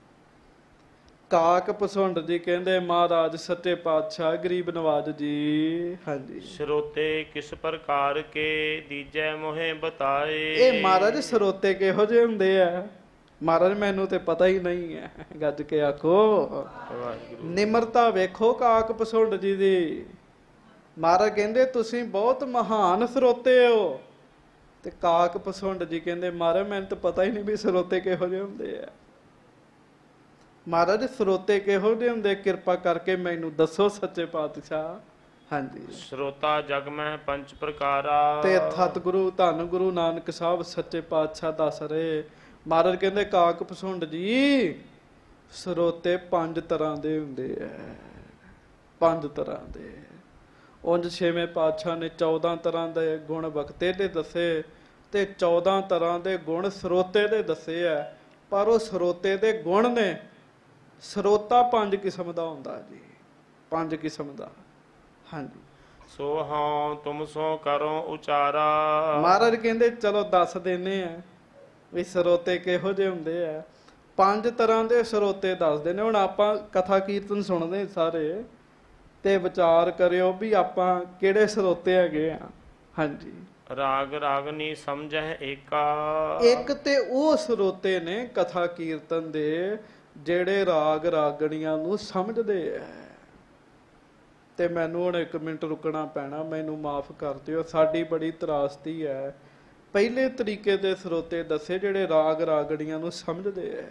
ਕਾਕ ਪਸੁੰਡ ਜੀ ਕਹਿੰਦੇ ਮਹਾਰਾਜ ਸੱਚੇ ਪਾਤਸ਼ਾਹ ਗਰੀਬ ਨਵਾਜ ਜੀ। ਹਾਂਜੀ। ਸਰੋਤੇ ਕਿਸ ਪ੍ਰਕਾਰ ਕੇ ਦੀਜੈ ਮੋਹਿ ਬਤਾਏ। ਇਹ ਮਹਾਰਾਜ ਸਰੋਤੇ ਕਿਹੋ ਜਿਹੇ ਹੁੰਦੇ ਆ? ਮਹਾਰਾਜ ਮੈਨੂੰ ਤੇ ਪਤਾ ਹੀ ਨਹੀਂ ਹੈ। ਗੱਜ ਕੇ ਆਖੋ ਨਿਮਰਤਾ ਵੇਖੋ ਕਾਕ ਪਸੁੰਡ ਜੀ ਦੀ। ਮਹਾਰਾਜ ਕਹਿੰਦੇ ਤੁਸੀਂ ਬਹੁਤ ਮਹਾਨ ਸਰੋਤੇ ਹੋ। ਤੇ ਕਾਕ ਪਸੁੰਡ ਜੀ ਕਹਿੰਦੇ ਮਹਾਰਾਜ ਮੈਨੂੰ ਤਾਂ ਪਤਾ ਹੀ ਨਹੀਂ ਵੀ ਸਰੋਤੇ ਕਿਹੋ ਜਿਹੇ ਹੁੰਦੇ ਆ। ਮਹਾਰਾਜ ਸਰੋਤੇ ਕਿਹੋ ਜਿਹੇ ਹੁੰਦੇ? ਕਿਰਪਾ ਕਰਕੇ ਮੈਨੂੰ ਦੱਸੋ ਸੱਚੇ ਪਾਤਸ਼ਾਹ। ਹਾਂਜੀ। ਸਰੋਤਾ ਜਗ ਮੈਂ ਪੰਜ ਪ੍ਰਕਾਰਾ। ਤੇ ਸਤਿਗੁਰੂ ਧੰਨ ਗੁਰੂ ਨਾਨਕ ਸਾਹਿਬ ਸੱਚੇ ਪਾਤਸ਼ਾਹ ਦੱਸ ਰਹੇ। ਮਹਾਰਾਜ ਕਹਿੰਦੇ ਕਾਕ ਪਸੁੰਡ ਜੀ ਸਰੋਤੇ ਪੰਜ ਤਰ੍ਹਾਂ ਦੇ ਹੁੰਦੇ ਆ। ਪੰਜ ਤਰ੍ਹਾਂ ਦੇ। ਉਂਝ ਛੇਵੇਂ ਪਾਤਸ਼ਾਹ ਨੇ ਚੌਦਾਂ ਤਰ੍ਹਾਂ ਦੇ ਗੁਣ ਵਕਤੇ ਦੇ ਦੱਸੇ ਤੇ ਚੌਦਾਂ ਤਰ੍ਹਾਂ ਦੇ ਗੁਣ ਸਰੋਤੇ ਦੇ ਦੱਸੇ ਆ। ਪਰ ਉਹ ਸਰੋਤੇ ਦੇ ਗੁਣ ਨੇ। ਸਰੋਤਾ ਪੰਜ ਕਿਸਮ ਦਾ ਹੁੰਦਾ ਜੀ। ਪੰਜ ਕਿਸਮ ਦਾ। ਹਾਂਜੀ। ਸੋ ਹਾਂ ਤੁਮ ਸੋ ਕਰੋ ਉਚਾਰਾ। ਮਹਾਰਾਜ ਕਹਿੰਦੇ ਚਲੋ ਦੱਸ ਦਿੰਦੇ ਆ ਵੀ ਸਰੋਤੇ ਕਿਹੋ ਜਿਹੇ ਹੁੰਦੇ ਆ। ਪੰਜ ਤਰ੍ਹਾਂ ਦੇ ਸਰੋਤੇ ਦੱਸਦੇ ਨੇ। ਹੁਣ ਆਪਾਂ ਕਥਾ ਕੀਰਤਨ ਸੁਣਦੇ ਸਾਰੇ ਤੇ ਵਿਚਾਰ ਕਰਿਓ ਵੀ ਆਪਾਂ ਕਿਹੜੇ ਸਰੋਤੇ ਹੈਗੇ ਆ। ਹਾਂਜੀ। ਰਾਗ ਰਾਗਨੀ ਸਮਝਹਿ ਏਕਾ। ਇੱਕ ਤੇ ਉਹ ਸਰੋਤੇ ਨੇ ਕਥਾ ਕੀਰਤਨ ਦੇ ਜਿਹੜੇ ਰਾਗ ਰਾਗਣੀਆਂ ਨੂੰ ਸਮਝਦੇ ਆ। ਤੇ ਮੈਨੂੰ ਹੁਣ ਇੱਕ ਮਿੰਟ ਰੁਕਣਾ ਪੈਣਾ, ਮੈਨੂੰ ਮਾਫ ਕਰ ਦਿਓ, ਸਾਡੀ ਬੜੀ ਤਰਾਸਦੀ ਹੈ। ਪਹਿਲੇ ਤਰੀਕੇ ਦੇ ਸਰੋਤੇ ਦੱਸੇ ਜਿਹੜੇ ਰਾਗ ਰਾਗਣੀਆਂ ਨੂੰ ਸਮਝਦੇ ਆ।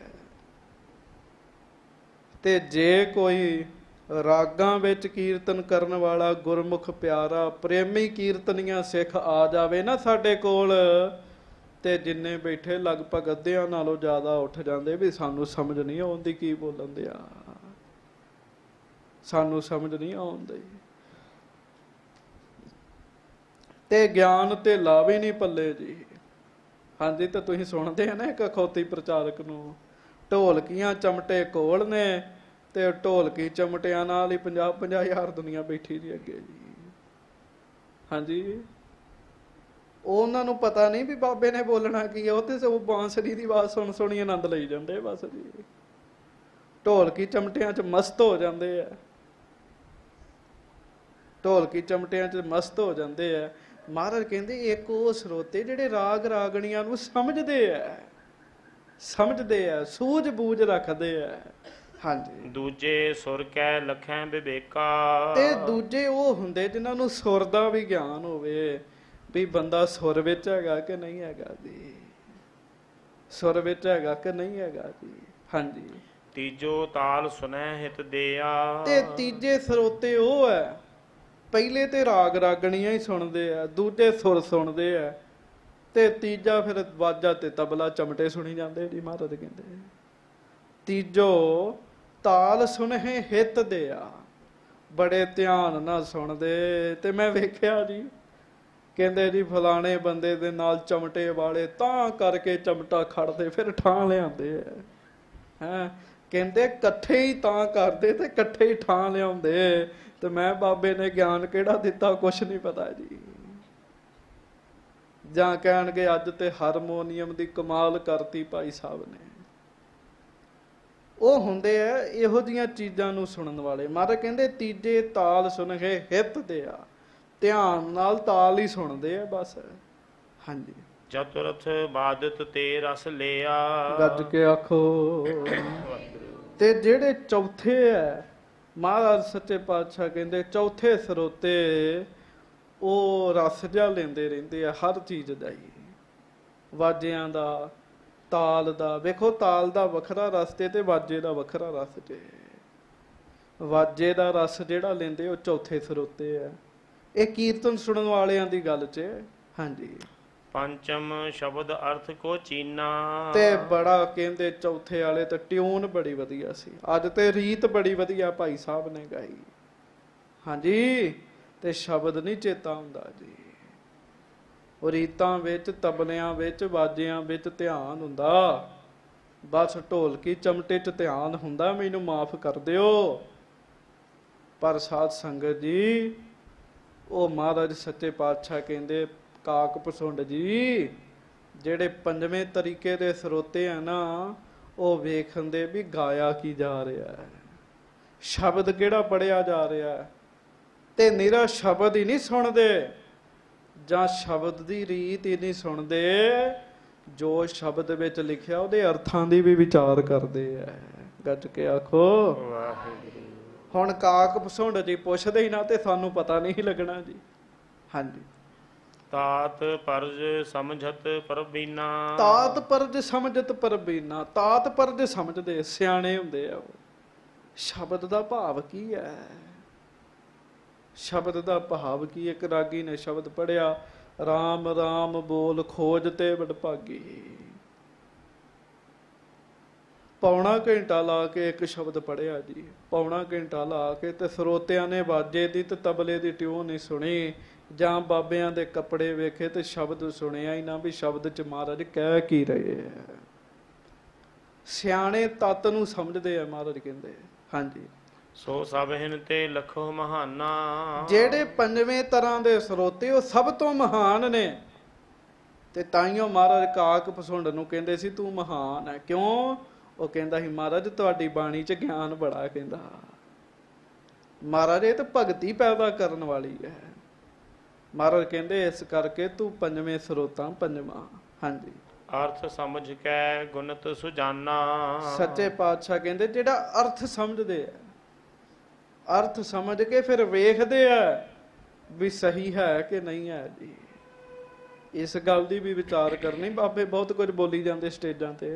ਤੇ ਜੇ ਕੋਈ ਰਾਗਾਂ ਵਿੱਚ ਕੀਰਤਨ ਕਰਨ ਵਾਲਾ ਗੁਰਮੁਖ ਪਿਆਰਾ ਪ੍ਰੇਮੀ ਕੀਰਤਨੀਆਂ ਸਿੱਖ ਆ ਜਾਵੇ ਨਾ ਸਾਡੇ ਕੋਲ, ਤੇ ਜਿੰਨੇ ਬੈਠੇ ਲਗਭਗ ਅੱਧਿਆਂ ਨਾਲੋਂ ਜ਼ਿਆਦਾ ਉੱਠ ਜਾਂਦੇ ਵੀ ਸਾਨੂੰ ਸਮਝ ਨਹੀਂ ਆਉਂਦੀ ਕੀ ਬੋਲਣ ਦਿਆ, ਸਾਨੂੰ ਸਮਝ ਨਹੀਂ ਆਉਂਦੀ। ਤੇ ਗਿਆਨ ਤੇ ਲਾਵੇ ਨਹੀਂ ਪੱਲੇ ਜੀ। ਹਾਂਜੀ। ਤਾਂ ਤੁਸੀਂ ਸੁਣਦੇ ਆ ਨਾ ਇੱਕ ਅਖੌਤੀ ਪ੍ਰਚਾਰਕ ਨੂੰ, ਢੋਲਕੀਆਂ ਚਮਟੇ ਕੋਲ ਨੇ ਤੇ ਢੋਲਕੀ ਚਮਟਿਆਂ ਨਾਲ ਹੀ ਪੰਜਾਹ ਪੰਜਾਹ ਹਜ਼ਾਰ ਦੁਨੀਆ ਬੈਠੀ ਜੀ ਅੱਗੇ ਜੀ। ਹਾਂਜੀ। ਉਹਨਾਂ ਨੂੰ ਪਤਾ ਨਹੀਂ ਵੀ ਬਾਬੇ ਨੇ ਬੋਲਣਾ ਕੀ ਆ। ਉਹ ਤੇ ਉਹ ਬਾਂਸਰੀ ਦੀ ਆਵਾਜ਼ ਸੁਣ ਸੁਣੀ ਆਨੰਦ ਲਈ ਜਾਂਦੇ ਬਸ ਜੀ। ਢੋਲਕੀ ਚਮਟਿਆਂ 'ਚ ਮਸਤ ਹੋ ਜਾਂਦੇ ਆ। ਢੋਲਕੀ ਚਮਟਿਆਂ 'ਚ ਮਸਤ ਹੋ ਜਾਂਦੇ ਆ। ਮਹਾਰਾਜ ਕਹਿੰਦੇ ਇੱਕ ਉਹ ਸਰੋਤੇ ਜਿਹੜੇ ਰਾਗ ਰਾਗਣੀਆਂ ਨੂੰ ਸਮਝਦੇ ਆ, ਸਮਝਦੇ ਆ, ਸੂਝ ਬੂਝ ਰੱਖਦੇ ਆ। ਹਾਂਜੀ। ਦੂਜੇ ਸੁਰ ਕੈ ਲਖੈ ਵਿਵੇਕਾ। ਤੇ ਦੂਜੇ ਉਹ ਹੁੰਦੇ ਜਿਨ੍ਹਾਂ ਨੂੰ ਸੁਰ ਦਾ ਵੀ ਗਿਆਨ ਹੋਵੇ ਵੀ ਬੰਦਾ ਸੁਰ ਵਿੱਚ ਹੈਗਾ ਕਿ ਨਹੀਂ ਹੈਗਾ ਜੀ, ਸੁਰ ਵਿੱਚ ਹੈਗਾ ਕਿ ਨਹੀਂ ਹੈਗਾ ਜੀ। ਹਾਂਜੀ। ਤੀਜੋ ਤਾਲ ਸੁਨੈ ਹਿਤ ਦਿਆ। ਤੇ ਤੀਜੇ ਸਰੋਤੇ ਉਹ ਹੈ, ਪਹਿਲੇ ਤੇ ਰਾਗ ਰਾਗਣੀਆਂ ਹੀ ਸੁਣਦੇ ਆ, ਦੂਜੇ ਸੁਰ ਸੁਣਦੇ ਆ, ਤੇ ਤੀਜਾ ਫਿਰ ਵਾਜਾ ਤੇ ਤਬਲਾ ਚਮਟੇ ਸੁਣੀ ਜਾਂਦੇ ਜੀ। ਮਹਾਰਾਜ ਕਹਿੰਦੇ ਤੀਜੋ ਤਾਲ ਸੁਣਹਿ ਹਿੱਤ ਦਿਆ, ਬੜੇ ਧਿਆਨ ਨਾਲ ਸੁਣਦੇ। ਤੇ ਮੈਂ ਵੇਖਿਆ ਜੀ, ਕਹਿੰਦੇ ਜੀ ਫਲਾਣੇ ਬੰਦੇ ਦੇ ਨਾਲ ਚਮਟੇ ਵਾਲੇ ਤਾਂ ਕਰਕੇ ਚਮਟਾ ਖੜਦੇ ਫਿਰ ਠਾਂ ਲਿਆਉਂਦੇ ਆ। ਹੈਂ ਕਹਿੰਦੇ ਇਕੱਠੇ ਹੀ ਤਾਂ ਕਰਦੇ ਤੇ ਇਕੱਠੇ ਹੀ ਠਾਂ ਲਿਆਉਂਦੇ। ਤੇ ਮੈਂ ਬਾਬੇ ਨੇ ਗਿਆਨ ਕਿਹੜਾ ਦਿੱਤਾ ਕੁਛ ਨਹੀਂ ਪਤਾ ਜੀ। ਜਾਂ ਕਹਿਣਗੇ ਅੱਜ ਤੇ ਹਾਰਮੋਨੀਅਮ ਦੀ ਕਮਾਲ ਕਰਤੀ ਭਾਈ ਸਾਹਿਬ ਨੇ। ਉਹ ਹੁੰਦੇ ਆ ਇਹੋ ਜਿਹੀਆਂ ਚੀਜ਼ਾਂ ਨੂੰ ਸੁਣਨ ਵਾਲੇ। ਮਹਾਰਾਜ ਕਹਿੰਦੇ ਤੀਜੇ ਤਾਲ ਸੁਣਹਿ ਹਿੱਤ ਦਿਆ, ਧਿਆਨ ਨਾਲ ਤਾਲ ਹੀ ਸੁਣਦੇ ਆ ਬਸ। ਹਾਂਜੀ। ਚਤੁਰਥ ਬਾਦਤ ਤੇ ਰਸ ਲਿਆ। ਗੱਜ ਕੇ ਆਖੋ। ਤੇ ਜਿਹੜੇ ਚੌਥੇ ਹੈ ਮਹਾਰਾਜ ਸੱਚੇ ਪਾਤਸ਼ਾਹ ਕਹਿੰਦੇ ਚੌਥੇ ਸਰੋਤੇ ਉਹ ਰਸ ਜਿਹਾ ਲੈਂਦੇ ਰਹਿੰਦੇ ਆ ਹਰ ਚੀਜ਼ ਦਾ ਹੀ, ਵਾਜਿਆਂ ਦਾ, ਤਾਲ ਦਾ। ਵੇਖੋ ਤਾਲ ਦਾ ਵੱਖਰਾ ਰਸ ਤੇ ਤੇ ਵਾਜੇ ਦਾ ਵੱਖਰਾ ਰਸ ਤੇ। ਵਾਜੇ ਦਾ ਰਸ ਜਿਹੜਾ ਲੈਂਦੇ ਉਹ ਚੌਥੇ ਸਰੋਤੇ ਆ। ਇਹ ਕੀਰਤਨ ਸੁਣਨ ਵਾਲਿਆਂ ਦੀ ਗੱਲ 'ਚ। ਹਾਂਜੀ। ਪੰਚਮ ਸ਼ਬਦ ਅਰਥ ਕੋ ਚੀਨਾ। ਤੇ ਬੜਾ ਕਹਿੰਦੇ ਚੌਥੇ ਵਾਲੇ ਤੇ ਟਿਊਨ ਬੜੀ ਵਧੀਆ ਸੀ। ਅੱਜ ਤੇ ਰੀਤ ਬੜੀ ਵਧੀਆ ਭਾਈ ਸਾਹਿਬ ਨੇ ਗਾਈ। ਹਾਂਜੀ, ਤੇ ਸ਼ਬਦ ਨਹੀਂ ਚੇਤਾ ਹੁੰਦਾ ਜੀ। ਉਹ ਰੀਤਾਂ ਵਿੱਚ, ਤਬਲਿਆਂ ਵਿੱਚ, ਬਾਜਿਆਂ ਵਿੱਚ ਧਿਆਨ ਹੁੰਦਾ। ਬਸ ਢੋਲਕੀ ਚਮਟੇ 'ਚ ਧਿਆਨ ਹੁੰਦਾ। ਮੈਨੂੰ ਮਾਫ ਕਰ ਦਿਓ, ਪਰ ਸਾਧ ਸੰਗਤ ਜੀ, ਉਹ ਮਹਾਰਾਜ ਸੱਚੇ ਪਾਤਸ਼ਾਹ ਕਹਿੰਦੇ ਕਾਕ ਪਸੁੰਡ ਜੀ, ਜਿਹੜੇ ਪੰਜਵੇਂ ਤਰੀਕੇ ਦੇ ਸਰੋਤੇ ਆ ਨਾ, ਉਹ ਵੇਖਣ ਦੇ ਵੀ ਗਾਇਆ ਕੀ ਜਾ ਰਿਹਾ ਹੈ, ਸ਼ਬਦ ਕਿਹੜਾ ਪੜਿਆ ਜਾ ਰਿਹਾ ਹੈ। ਤੇ ਨਿਰਾ ਸ਼ਬਦ ਹੀ ਨਹੀਂ ਸੁਣਦੇ, ਜਾਂ ਸ਼ਬਦ ਦੀ ਰੀਤ ਹੀ ਨਹੀਂ ਸੁਣਦੇ, ਜੋ ਸ਼ਬਦ ਵਿੱਚ ਲਿਖਿਆ ਉਹਦੇ ਅਰਥਾਂ ਦੀ ਵੀ ਵਿਚਾਰ ਕਰਦੇ ਆ। ਗੱਜ ਕੇ ਆਖੋ ਵਾਹਿਗੁਰੂ। ਹੁਣ ਕਾਕ ਪਸੁੰਡ ਜੀ ਪੁੱਛਦੇ ਹੀ ਨਾ ਤੇ ਸਾਨੂੰ ਪਤਾ ਨਹੀਂ ਲੱਗਣਾ ਜੀ। ਹਾਂਜੀ, ਤਾਤ ਪਰਜ ਸਮਝਤ ਪਰਬੀਨਾ। ਤਾਤ ਪਰਜ ਸਮਝਤ ਪਰਬੀਨਾ। ਤਾਤ ਪਰਜ ਸਮਝਦੇ ਸਿਆਣੇ ਹੁੰਦੇ ਆ। ਉਹ ਸ਼ਬਦ ਦਾ ਭਾਵ ਕੀ ਹੈ, ਸ਼ਬਦ ਦਾ ਭਾਵ ਕੀ। ਇੱਕ ਰਾਗੀ ਨੇ ਸ਼ਬਦ ਪੜਿਆ, ਰਾਮ ਰਾਮ ਬੋਲ ਖੋਜ ਤੇ ਵਡਭਾਗੀ। ਪੌਣਾ ਘੰਟਾ ਲਾ ਕੇ ਇੱਕ ਸ਼ਬਦ ਪੜਿਆ ਜੀ, ਪੌਣਾ ਘੰਟਾ ਲਾ ਕੇ, ਤੇ ਸਰੋਤਿਆਂ ਨੇ ਬਾਜੇ ਦੀ ਤੇ ਤਬਲੇ ਦੀ ਟਿਊਨ ਨਹੀਂ ਸੁਣੀ, ਜਾਂ ਬਾਬਿਆਂ ਦੇ ਕੱਪੜੇ ਵੇਖੇ ਤੇ ਸ਼ਬਦ ਸੁਣਿਆ ਹੀ ਨਾ ਵੀ ਸ਼ਬਦ 'ਚ ਮਹਾਰਾਜ ਕਹਿ ਕੀ ਰਹੇ ਹੈ। ਸਿਆਣੇ ਤੱਤ ਨੂੰ ਸਮਝਦੇ ਆ, ਮਹਾਰਾਜ ਕਹਿੰਦੇ। ਹਾਂਜੀ, ਸੋ ਸਭ ਹਿਨ ਤੇ ਲਖੋ ਮਹਾਨਾ। ਜਿਹੜੇ ਪੰਜਵੇਂ ਤਰ੍ਹਾਂ ਦੇ ਸਰੋਤੇ ਉਹ ਸਭ ਤੋਂ ਮਹਾਨ ਨੇ। ਤੇ ਤਾਈਓ ਮਹਾਰਾਜ ਕਾਕ ਪਸੁੰਡ ਨੂੰ ਕਹਿੰਦੇ ਸੀ ਤੂੰ ਮਹਾਨ ਹੈ। ਕਿਉਂ? ਉਹ ਕਹਿੰਦਾ ਸੀ ਮਹਾਰਾਜ ਤੁਹਾਡੀ ਬਾਣੀ 'ਚ ਗਿਆਨ ਬੜਾ। ਕਹਿੰਦਾ ਮਹਾਰਾਜ ਇਹ ਤਾਂ ਭਗਤੀ ਪੈਦਾ ਕਰਨ ਵਾਲੀ ਹੈ। ਮਹਾਰਾਜ ਕਹਿੰਦੇ ਇਸ ਕਰਕੇ ਤੂੰ ਪੰਜਵੇਂ ਸਰੋਤਾਂ ਪੰਜਵਾਂ। ਹਾਂਜੀ, ਅਰਥ ਸਮਝ ਕੇ ਗੁਣਤ ਸੁਜਾਨਾ। ਸੱਚੇ ਪਾਤਸ਼ਾਹ ਕਹਿੰਦੇ ਜਿਹੜਾ ਅਰਥ ਸਮਝਦੇ ਆ, ਅਰਥ ਸਮਝ ਕੇ ਫਿਰ ਵੇਖਦੇ ਆ ਵੀ ਸਹੀ ਹੈ ਕਿ ਨਹੀਂ ਹੈ ਜੀ। ਇਸ ਗੱਲ ਦੀ ਵੀ ਵਿਚਾਰ ਕਰਨੀ। ਬਾਬੇ ਬਹੁਤ ਕੁਝ ਬੋਲੀ ਜਾਂਦੇ ਸਟੇਜਾਂ ਤੇ,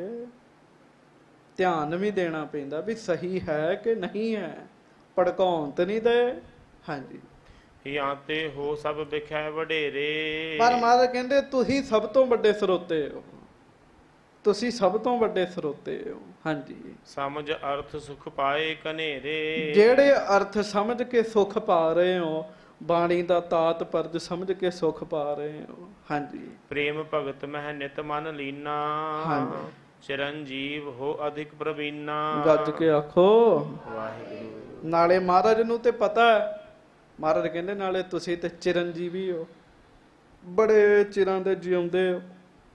ਧਿਆਨ ਵੀ ਦੇਣਾ ਪੈਂਦਾ ਵੀ ਸਹੀ ਹੈ ਕਿ ਨਹੀਂ ਹੈ, ਭੜਕਾਉਣ ਤੇ ਨਹੀਂ ਦੇ। ਹਾਂਜੀ, ਜਾਂ ਤੇ ਹੋ ਸਭ ਵਿਖੇ ਵਡੇਰੇ। ਪਰ ਮਹਾਰਾਜ ਕਹਿੰਦੇ ਤੁਸੀਂ ਸਭ ਤੋਂ ਵੱਡੇ ਸਰੋਤੇ ਹੋ, ਤੁਸੀਂ ਸਭ ਤੋਂ ਵੱਡੇ ਸਰੋਤੇ ਹੋ। ਹਾਂਜੀ, ਸਮਝ ਅਰਥ ਸੁਖ ਪਾਏ ਕਨੇਰੇ। ਜਿਹੜੇ ਅਰਥ ਸਮਝ ਕੇ ਸੁਖ ਪਾ ਰਹੇ ਹੋ, ਬਾਣੀ ਦਾ ਤਾਤ ਪਰਜ ਸਮਝ ਕੇ ਸੁਖ ਪਾ ਰਹੇ ਹੋ। ਹਾਂਜੀ, ਪ੍ਰੇਮ ਭਗਤ ਮਹਿ ਨਿਤ ਮਨ ਲੀਨਾ। ਹਾਂਜੀ, ਚਿਰੰਜੀਵ ਹੋ ਅਧਿਕ ਪ੍ਰਵੀਨਾ। ਗੱਜ ਕੇ ਆਖੋ ਵਾਹਿਗੁਰੂ। ਨਾਲੇ ਮਹਾਰਾਜ ਨੂੰ ਤੇ ਪਤਾ ਹੈ, ਮਹਾਰਾਜ ਕਹਿੰਦੇ ਨਾਲੇ ਤੁਸੀਂ ਤੇ ਚਿਰੰਜੀਵੀ ਹੋ, ਬੜੇ ਚਿਰਾਂ ਦੇ ਜਿਉਂਦੇ ਹੋ।